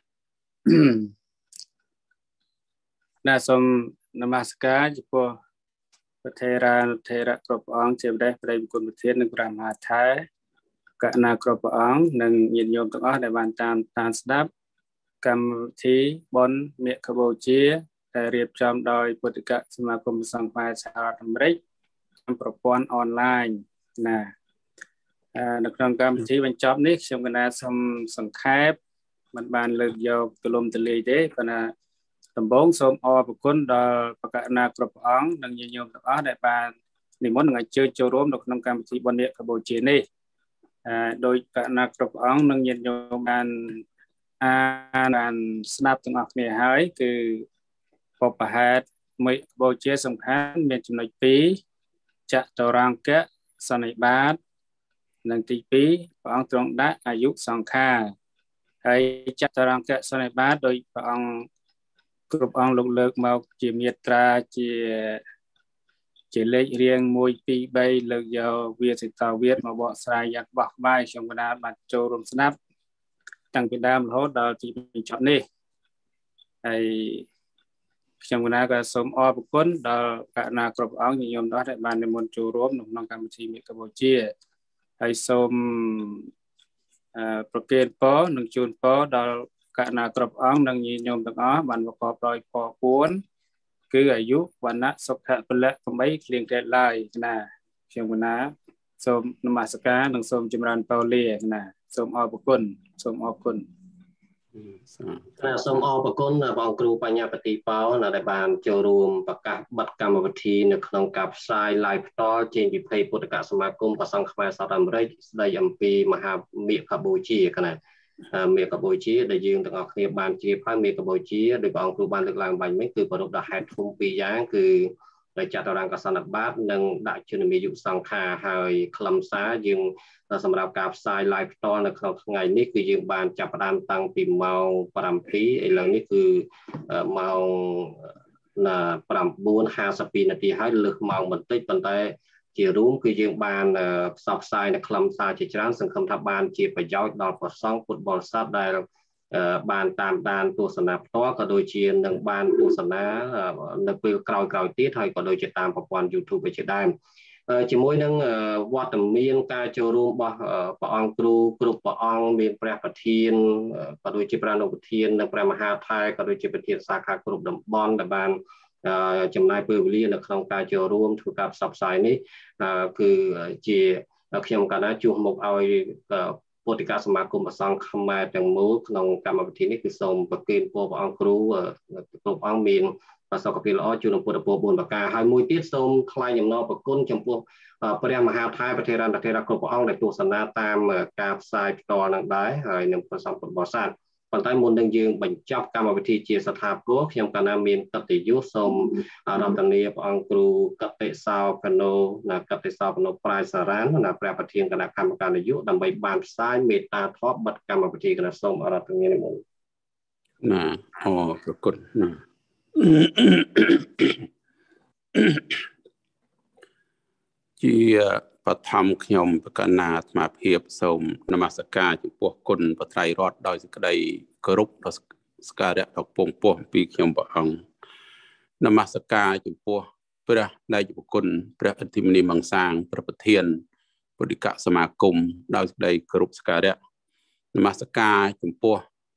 น่าสมนมัสการจุปประเทราเทระกรบองเจ็บได้ไปบุคคลประเทศหนึ่งประมาไทยกะนากรบองหนึ่งยินยมตั้งอ้อในบ้านตามตามสดับกรรมที่บนเมียขบวนเชียแต่เรียบจำโดยปุถุกะสมาคมสังคมสหรัฐอเมริกาประปอนออนไลน์นะนักนำกรรมที่เป็นจ็อบนี้ชมกันนะสมสังเขปมันบานเลือกยกตุลมตุลีเด้ปนะตำบงสมอประคุณดอประกาศนากรบองดังยินยมตั้งอ้อในบ้านนิมนต์งานเจอโจรวมนักนำกรรมที่บนเมียขบวนเชียนี้โดยกนากรบองดังยินยมการอ่านสนับตั้งออกเนี่ยหายคือพบประหัตมีโบเจสำคัญมีจำนวนปีจะตรังแกะสนิบาทหนึ่งตีปีพระองค์ตรงได้อายุสองค่าให้จะตรังแกะสนิบาทโดยพระองค์กรุบองลงเลิกมาจีเมียตราจีจีเล็กเรียงมวยปีใบเลิกยาวเวียสิตาเวียมาบอกสายอยากบอกใบชมกนาบัดโจรมสนับตั้งเป็นดามโหดดาวที่มีจอดนี่ไอชมกนาก็สมอบุคคลดาวกนากรบองนิยมดาวในบ้านในมณฑลรวมหนุ่มน้องการบัญชีมีกระบอกเชียไอสมประเกณฑ์ปอหนึ่งจูนปอดาวกนากรบองดังนิยมตั้งอ๋อบันประกอบโดยปอปวนคืออายุวันณะสุขะพละก็ไม่เลียงเกลไลนะชมกนาสมนมัสการหนึ่งสมจำรันเปาเลียนะสมอบุคคลสมอคุณนะสมอบุคคลนะบางครูปัญญาปฏิเปานะได้บานโจรวมประกาศบัตรกรรมวิธีในขนมกับทรายลายต่อเจนจิเพย์ปุตตะสมาคมประสังขมายสารมฤทธิ์ได้ยำปีมหาเมียขบูชีขนาดเมียขบูชีได้ยืนต่างออกเรียบานจีพระเมียขบูชีโดยบางครูบานเลือกลางใบไม่คือประดุดดาแฮทุมปีย่างคือโดยจัดตารางกษัตริย์บาทหนึ่งได้จุนมีอยู่สังขาหายคลำซ้ายืมสำหรับการทรายลายต่อในครั้งไงนี่คือยืมบานจับดานตังปีเมาปรำปีไอ้เรื่องนี้คือเมาปรำบูนห้าสปีนาทีให้เลือกเมาเหมือนติดปันไตจีรุ่งคือยืมบานสอบทรายในคลำซ้าจีจานสังคมทับบานจีไปย้อยดอกผสมฟุตบอลซับได้บานตามดานตัวสนับต่อก็โดยเชียนหนึ่งบานตัวสนาในปีกลอยกลอยตีไทยก็โดยจะตามประวันยูทูบไปจะได้จมวยนั่งวัดมีนการโจรมบ่ปองครูครูปองมีแปรประเทียนก็โดยจิปรานุประเทียนในแปรมหาไทยก็โดยจิประเทียนสาขากรุบดำบอลแต่บานจำนายเปอร์วิลีในโครงการโจรวมถูกกับสับสายนี้คือจีเขียมกันนะจูหมกเอาปฏิกาสมาคมประสังขมายแต่งมูขนมกรรมวิธีนี้คือสมประเกณฑ์ปอบองครูปอบองมีนประสบกับพิลอจูนปุตตะปบุญประกาศให้มวยติดสมคลายอย่างนอประกุนจำพวกปริมหาไทยประเทศรันประเทศรักกบองในตัวสนาตามการสายต่อนังได้ให้หนึ่งประสบผลบอสันปัจจัยมูลดังยืงบรรจับกรรมวิธีเจสถาพวกเขียมกันนามีนกติยุสมรำตันเนียปองครูกติสาวพโนนะกติสาวพโนปลายสารานนะแปรประเทียนคณะกรรมการอายุดำใบบานซ้ายเมตตาทอบบัตรกรรมวิธีคณะสมรำตันเนียในมูลนะอ๋อปรากฏนะจีประธรรมขยมประกาศนาสมาเพียบสมนมัสการจุปวกคนประไตรรอดโดยสกัดกรุบสกัดดอกปงปวปีขยมประอังนมัสการจุปวเพื่อได้จุปคนพระอธิมณีมังสางพระประเทียนปฏิกะสมาคมโดยสกัดกรุบสกัดนมัสการจุปว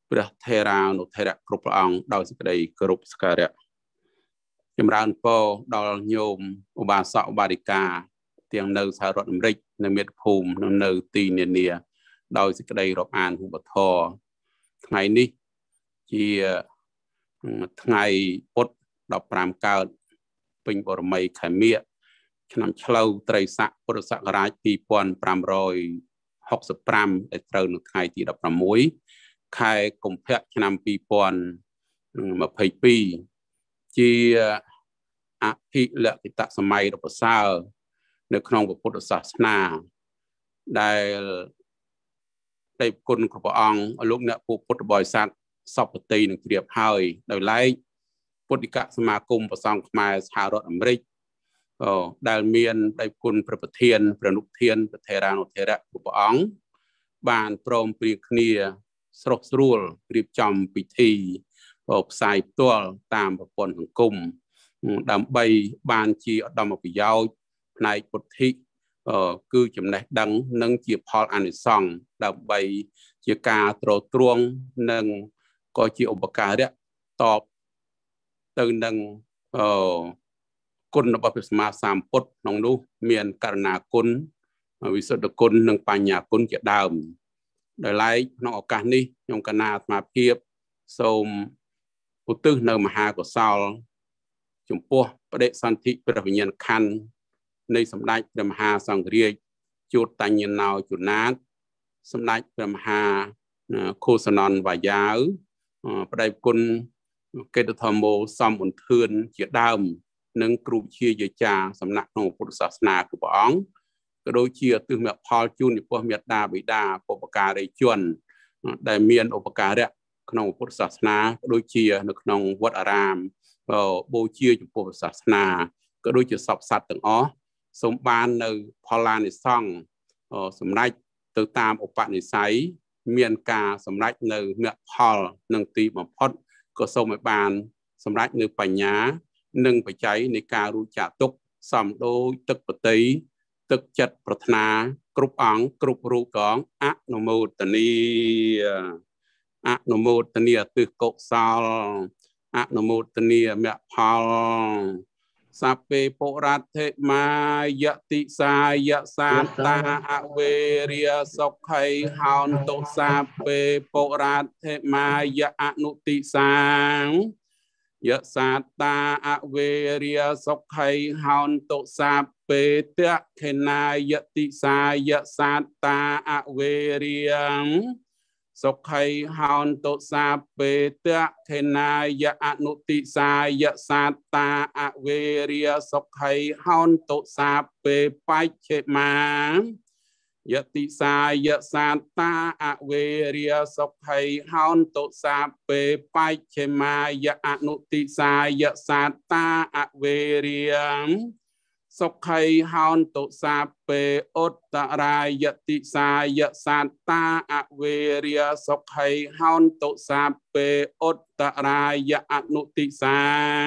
ព្រះថេរានុថេរៈគ្រប់ព្រះអង្គដោយសេចក្តីគោរពសក្ការៈចម្រើនពរដល់ញោមឧបាសកឧបាសិកាទាំងនៅសហរដ្ឋអាមេរិកនៅមាតុភូមិនៅនៅទីនានាដោយសេចក្តីរាប់អានហូបធរថ្ងៃនេះជាថ្ងៃពុទ្ធដប់ប្រាំកើតពេញបរមីខែមិញឆ្នាំឆ្លូវត្រីស័កពុរសករាជពីរពាន់ប្រាំរយហុកសិបប្រាំដែលត្រូវនៅថ្ងៃទីដប់ប្រាំមួយខែកុម្ភៈឆ្នាំពីរពាន់ម្ភៃពីរជាអភិលក្ខិតសម័យដ៏ប្រសើរនៅក្នុងពុទ្ធសាសនាដែលได้គុណព្រះអង្គលោកអ្នកពុទ្ធបរិស័ទសពតិនឹងជ្រាបហើយដោយឡែកពុទ្ធិកសមាគមប្រសង់ខ្មែរសហរដ្ឋអាមេរិកដែលមានដៃគុណព្រះប្រធានព្រះនុធានព្រះថេរានុថេរៈព្រះអង្គបានព្រមព្រៀងគ្នាស្រុះស្រួលរៀបចំពិធីផ្សាយផ្ទាល់តាមប្រព័ន្ធសង្គមដើម្បីបានជាឧត្តមប្រយោជន៍ផ្នែកពុទ្ធិគឺចំណេះដឹងនិងជាផលអានិសង្សដើម្បីជាការទ្រទ្រង់និងក៏ជាឧបការៈតបទៅនឹងគុណរបស់ព្រះសម្មាសម្ពុទ្ធក្នុងនោះមានករណាគុណវិសុទ្ធគុណនិងបញ្ញាគុណជាដើមដោយឡែកក្នុងឱកាសនេះខ្ញុំកណាអាត្មាភាពសូមឧទ្ទិសនៅមហាកុសលចំពោះបដិសន្ធិព្រះវិញ្ញាណក្ខន្ធនៃសម្ដេចព្រះមហាសង្ឃរាជជោតញ្ញណោជនាតសម្ដេចព្រះមហាខូសនន្ទវាយាវបដិគុណកេតធម្មោសំអន្ទឿនជាដើមនិងគ្រូជាយាចាសំណាក់ក្នុងពុទ្ធសាសនាគ្រប់ព្រះអង្គក៏ដូចជាទិសមផលជូនចំពោះមេត្តាបិតាបុព្វការីជនដែលមានឧបការៈក្នុងពុទ្ធសាសនាក៏ដូចជានៅក្នុងវត្តអារាមបូជាចំពោះសាសនាក៏ដូចជាសពសត្វទាំងអស់សូមបាននៅផលឡានិសង្ឃសម្រេចទៅតាមឧបនិស្ស័យមានការសម្រេចនៅមគ្គផលនិងទីបំផុតក៏សូមឲ្យបានសម្រេចនៅបញ្ញានិងបច្ច័យនៃការរួចចាកទុក្ខសំដូចទឹកបតីទឹកចិត្តប្រាថ្នាគ្រប់អង្គគ្រប់រូបកងអនុមោទនីអនុមោទនីទិសកុសលអនុមោទនីមគ្គផលសាពេពុរថេមាយតិសាយសាតាអវេរិយសុខៃហោនតុសាពេពុរថេមាយអនុតិសាងយសាតាអវេរិយសុខៃហោនតុសាពេតខេណាយតិសាយសាតាអវេរិយសុខៃហោនតុសាពេតខេណាយអនុតិសាយសាតាអវេរិយសុខៃហោនតុសាពេបច្ឆេមាយតិសាយសាតាអវេរិយសុខៃហោនតុសាពេបច្ឆេមាយអនុតិសាយសាតាអវេរិយសុខៃហោនតុសាពេឧត្តរាយតិសាយសាតាអវេរិយសុខៃហោនតុសាពេឧត្តរាយអនុតិសា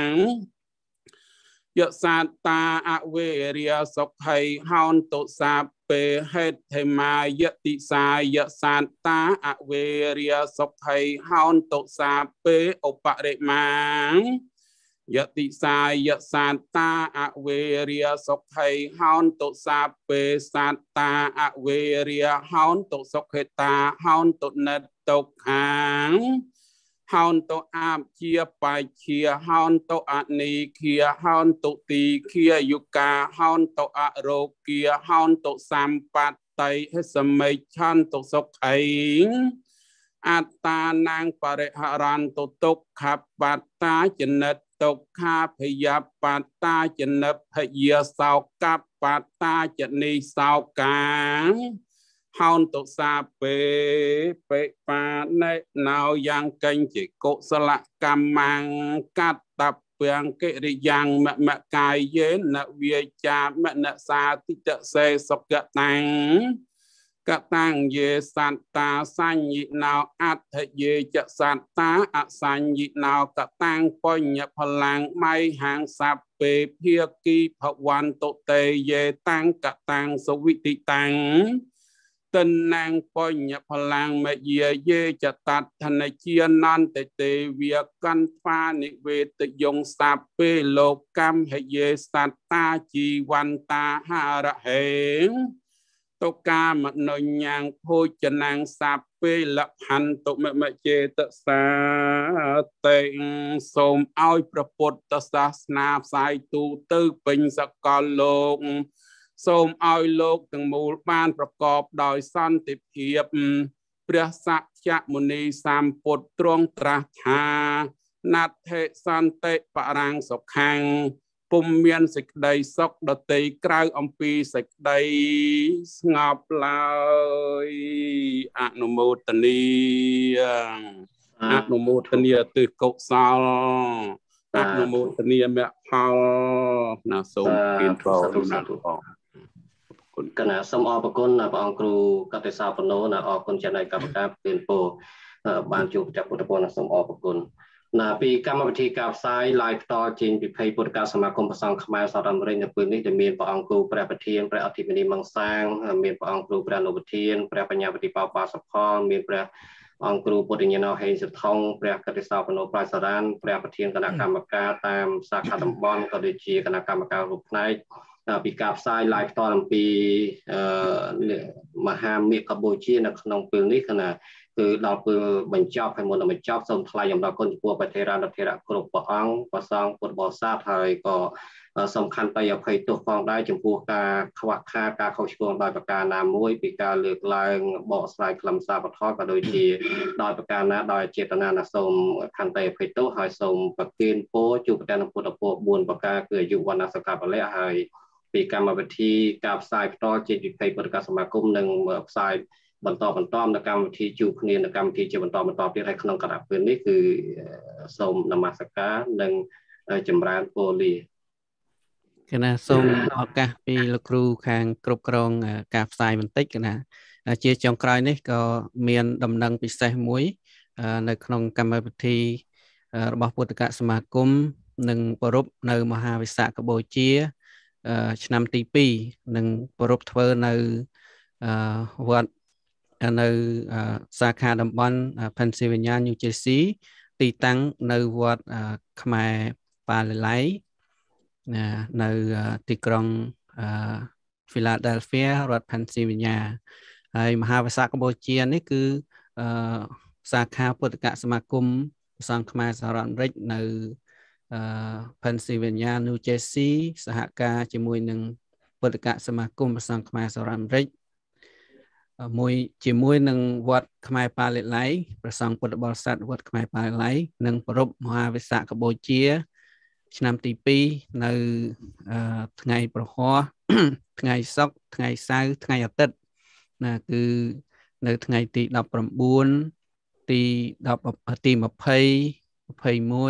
យសាតាអវេរិយសុខៃហោនតុសាពេហេថេមាយតិសាយសាតាអវេរិយសុខៃហោនតុសាពេឧបរិមាយតិសាយសាតាអវេរិយសុខៃហោនតុសាពេសាតាអវេរិយហោនតុសុខេតាហោនតុនិតតុខាងហោនតុអាបជាបច្ជាហោនតុអនីគាហោនតុទីគាយុកាហោនតុអរោគាហោនតុសម្បត្តិសមិច្ឆន្តុសុខៃអត្តានាងបរិហរន្តុទុក្ខបត្តាចនិតទុក្ខាភយបត្តាចនិភយាសោកបត្តាចនីសោកាហោនតុសាពេបេបាណេណោយ៉ាងកញ្ចេកុសលកម្មកតពាំងកិរិយ៉ាងមមកាយេនវាចាមនសាតិតសេសុកតាំងកតាំងយេសន្តាសញ្ញិណោអដ្ឋយេចសន្តាអសញ្ញិណោកតាំងបញ្ញផលាំងមៃហាងសពេភាគីភវន្តុតេយេតាំងកតាំងសវិតិតាំង tân nàng bồi nhập làng mẹ dìa dê chả tạt thần này chia non tệ tệ việc căn pha nị về tự dùng sạp bê lô cam hệ dê sát ta chi văn ta hà ra hẹn tô ca mặt nội nhàng thôi cho nàng sạp bê lập hành tụ mẹ mẹ chê tự xa tệnh xôm oi pra bột ta xa snap sai tu tư bình sa con lộnសូមឲ្យលោកទាំងមូលបានប្រកបដោយសន្តិភាពព្រះសក្យមុនីសម្ពុទ្ធទ្រង់ត្រាស់ថាណដ្ឋិសន្តិបរាំងសុខាំងពុំមានសេចក្តីសុខដទៃក្រៅអំពីសេចក្តីស្ងប់ឡើយអនុមោទនីអនុមោទនីទិកុសលអនុមោទនីមគ្គផលណាសូមគៀនប្រោណាស់កណាសូមអរគុណព្រះអង្គគ្រូកតេសាបណូណាអរគុណចំណាយកម្មការពៀនពោបានជួបចាប់ពុទ្ធពរណាសូមអរគុណណាពីកម្មវិធីការផ្សាយ live ផ្ទាល់ចេញពីភ័យពុទ្ធកសមាគមព្រះសង្ឃខ្មែរសហរដ្ឋអាមេរិកនៅពេលនេះដែលមានព្រះអង្គគ្រូព្រះប្រធានព្រះអធិបតីមង្សាងមានព្រះអង្គគ្រូព្រះអនុប្រធានព្រះបញ្ញាបតិបោបាសផលមានព្រះអង្គគ្រូពុទ្ធញ្ញាណហេងសុថងព្រះកតេសាបណូប្រាយសារានព្រះប្រធានគណៈកម្មការតាមសាខាតំបន់ក៏ដូចជាគណៈកម្មការរូបផ្នែកពីការផ្សាយ live ផ្ទាល់អំពីមហាមេឃកម្ពុជានៅក្នុងពេលនេះគណៈគឺដល់ពេលបញ្ចប់ហើយមុននឹងបញ្ចប់សូមថ្លែងអំណរគុណចំពោះព្រះថេរានុថេរៈគ្រប់ព្រះអង្គព្រះសង្ឃពុទ្ធបរិស័ទហើយក៏សំខាន់តែអភ័យទោសផងដែរចំពោះការខ្វះខាតការខុសឆ្គងដោយប្រការណាមួយពីការលើកឡើងបកស្រាយខ្លឹមសារពធក៏ដូចជាដោយប្រការណាដោយចេតនាណាសូមខន្តីអភ័យទោសហើយសូមប្រទានពរជួបប្រទានពុទ្ធពរបួនប្រការគឺអាយុវណ្ណៈសុខៈពលៈហើយពីកម្មវិធីការផ្សាយផ្ទាល់ជាវិភ័យពុទ្ធកសមាគមនឹងផ្សាយបន្តបន្តនៅកម្មវិធីជួបគ្នានៅកម្មវិធីជាបន្តបន្តទៀតហើយក្នុងគណៈពេលនេះគឺសូមនមស្ការនិងចម្រើនពរលាគណៈសូមឱកាសពីលោកគ្រូខាងគ្រប់គ្រងការផ្សាយបន្តិចគណៈជាចុងក្រោយនេះក៏មានដំណឹងពិសេសមួយនៅក្នុងកម្មវិធីរបស់ពុទ្ធកសមាគមនឹងប្រពៃនៅមហាវិសាខបូជាឆ្នាំទីពីរនឹងប្រពៃធ្វើនៅវត្តនៅសាខាតំបន់ Pennsylvania New Jersey ទីតាំងនៅវត្តខ្មែរប៉ាឡេឡៃនៅទីក្រុង Philadelphia រដ្ឋ Pennsylvania ហើយមហាវិសាខបូជានេះគឺសាខាពុទ្ធកសមាគមព្រះសង្ឃខ្មែរសហរដ្ឋអាមេរិកនៅ Pennsylvania New Jersey សហការជាមួយនឹងពុទ្ធកសមាគមព្រះសង្ឃខ្មែរសហរដ្ឋអាមេរិកមួយជាមួយនឹងវត្តខ្មែរប៉ាឡេឡៃព្រះសង្ឃពុទ្ធបរិស័ទវត្តខ្មែរប៉ាឡេឡៃនិងប្រពៃមហាវិសាខបូជាឆ្នាំទីពីរនៅថ្ងៃប្រហ័សថ្ងៃសុក្រថ្ងៃសៅរ៍ថ្ងៃអាទិត្យណាគឺនៅថ្ងៃទីដប់ប្រាំបួនទី10ទី20 21ណា22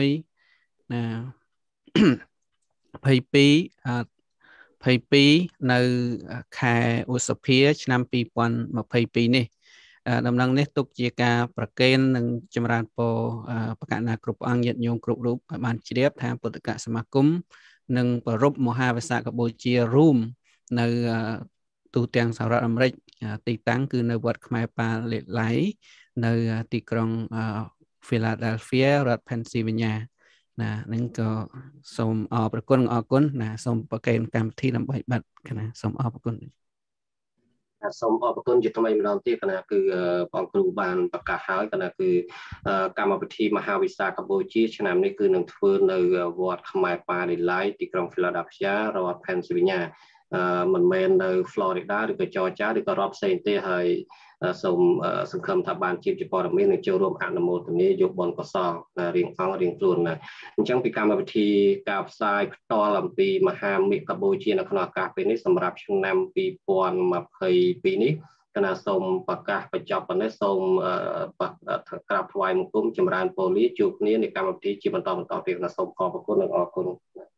22នៅខែឧសភាឆ្នាំពីរពាន់ម្ភៃពីរនេះដំណឹងនេះទុកជាការប្រគេននិងចម្រើនពរបកណាគ្រប់អង្គញាតិញោមគ្រប់រូបឲ្យបានជ្រាបថាពុទ្ធកសមាគមនិងប្រពៃមហាវិសាខបូជារួមនៅទូទាំងសហរដ្ឋអាមេរិកទីតាំងគឺនៅវត្តខ្មែរប៉ាឡេឡៃនៅទីក្រុង Philadelphia រដ្ឋ Pennsylvania ណានឹងក៏សូមអរគុណអរគុណណាសូមប្រកេនកម្មវិធីដើម្បីបិទគណៈសូមអរគុណសូមអរគុណជាថ្មីម្ដងទៀតគណៈគឺបងគ្រូបានប្រកាសហើយគណៈគឺកម្មវិធីមហាវិសាខបូជាឆ្នាំនេះគឺនឹងធ្វើនៅវត្តខ្មែរប៉ាឡេឡៃទីក្រុង Philadelphia រដ្ឋ Pennsylvania មិនមែននៅ Florida ឬក៏ Georgia ឬក៏រដ្ឋផ្សេងទេហើយសូមសង្ឃឹមថាបានជាព័ត៌មាននឹងចូលរួមអនុមោទនាយកបុណ្យកុសលរៀងអង្គរៀងខ្លួនណាអញ្ចឹងពីកម្មវិធីការផ្សាយផ្ទាល់អំពីមហាមេឃកម្ពុជានៅក្នុងឱកាសពេលនេះសម្រាប់ឆ្នាំពីរពាន់ម្ភៃពីរនេះគណៈសូមប្រកាសបញ្ចប់ប៉ុណ្ណេះសូមក្រាបថ្វាយបង្គំចម្រើនពរលាជួបគ្នានៃកម្មវិធីជាបន្តបន្តទៀតគណៈសូមខកអរគុណនិងអរគុណ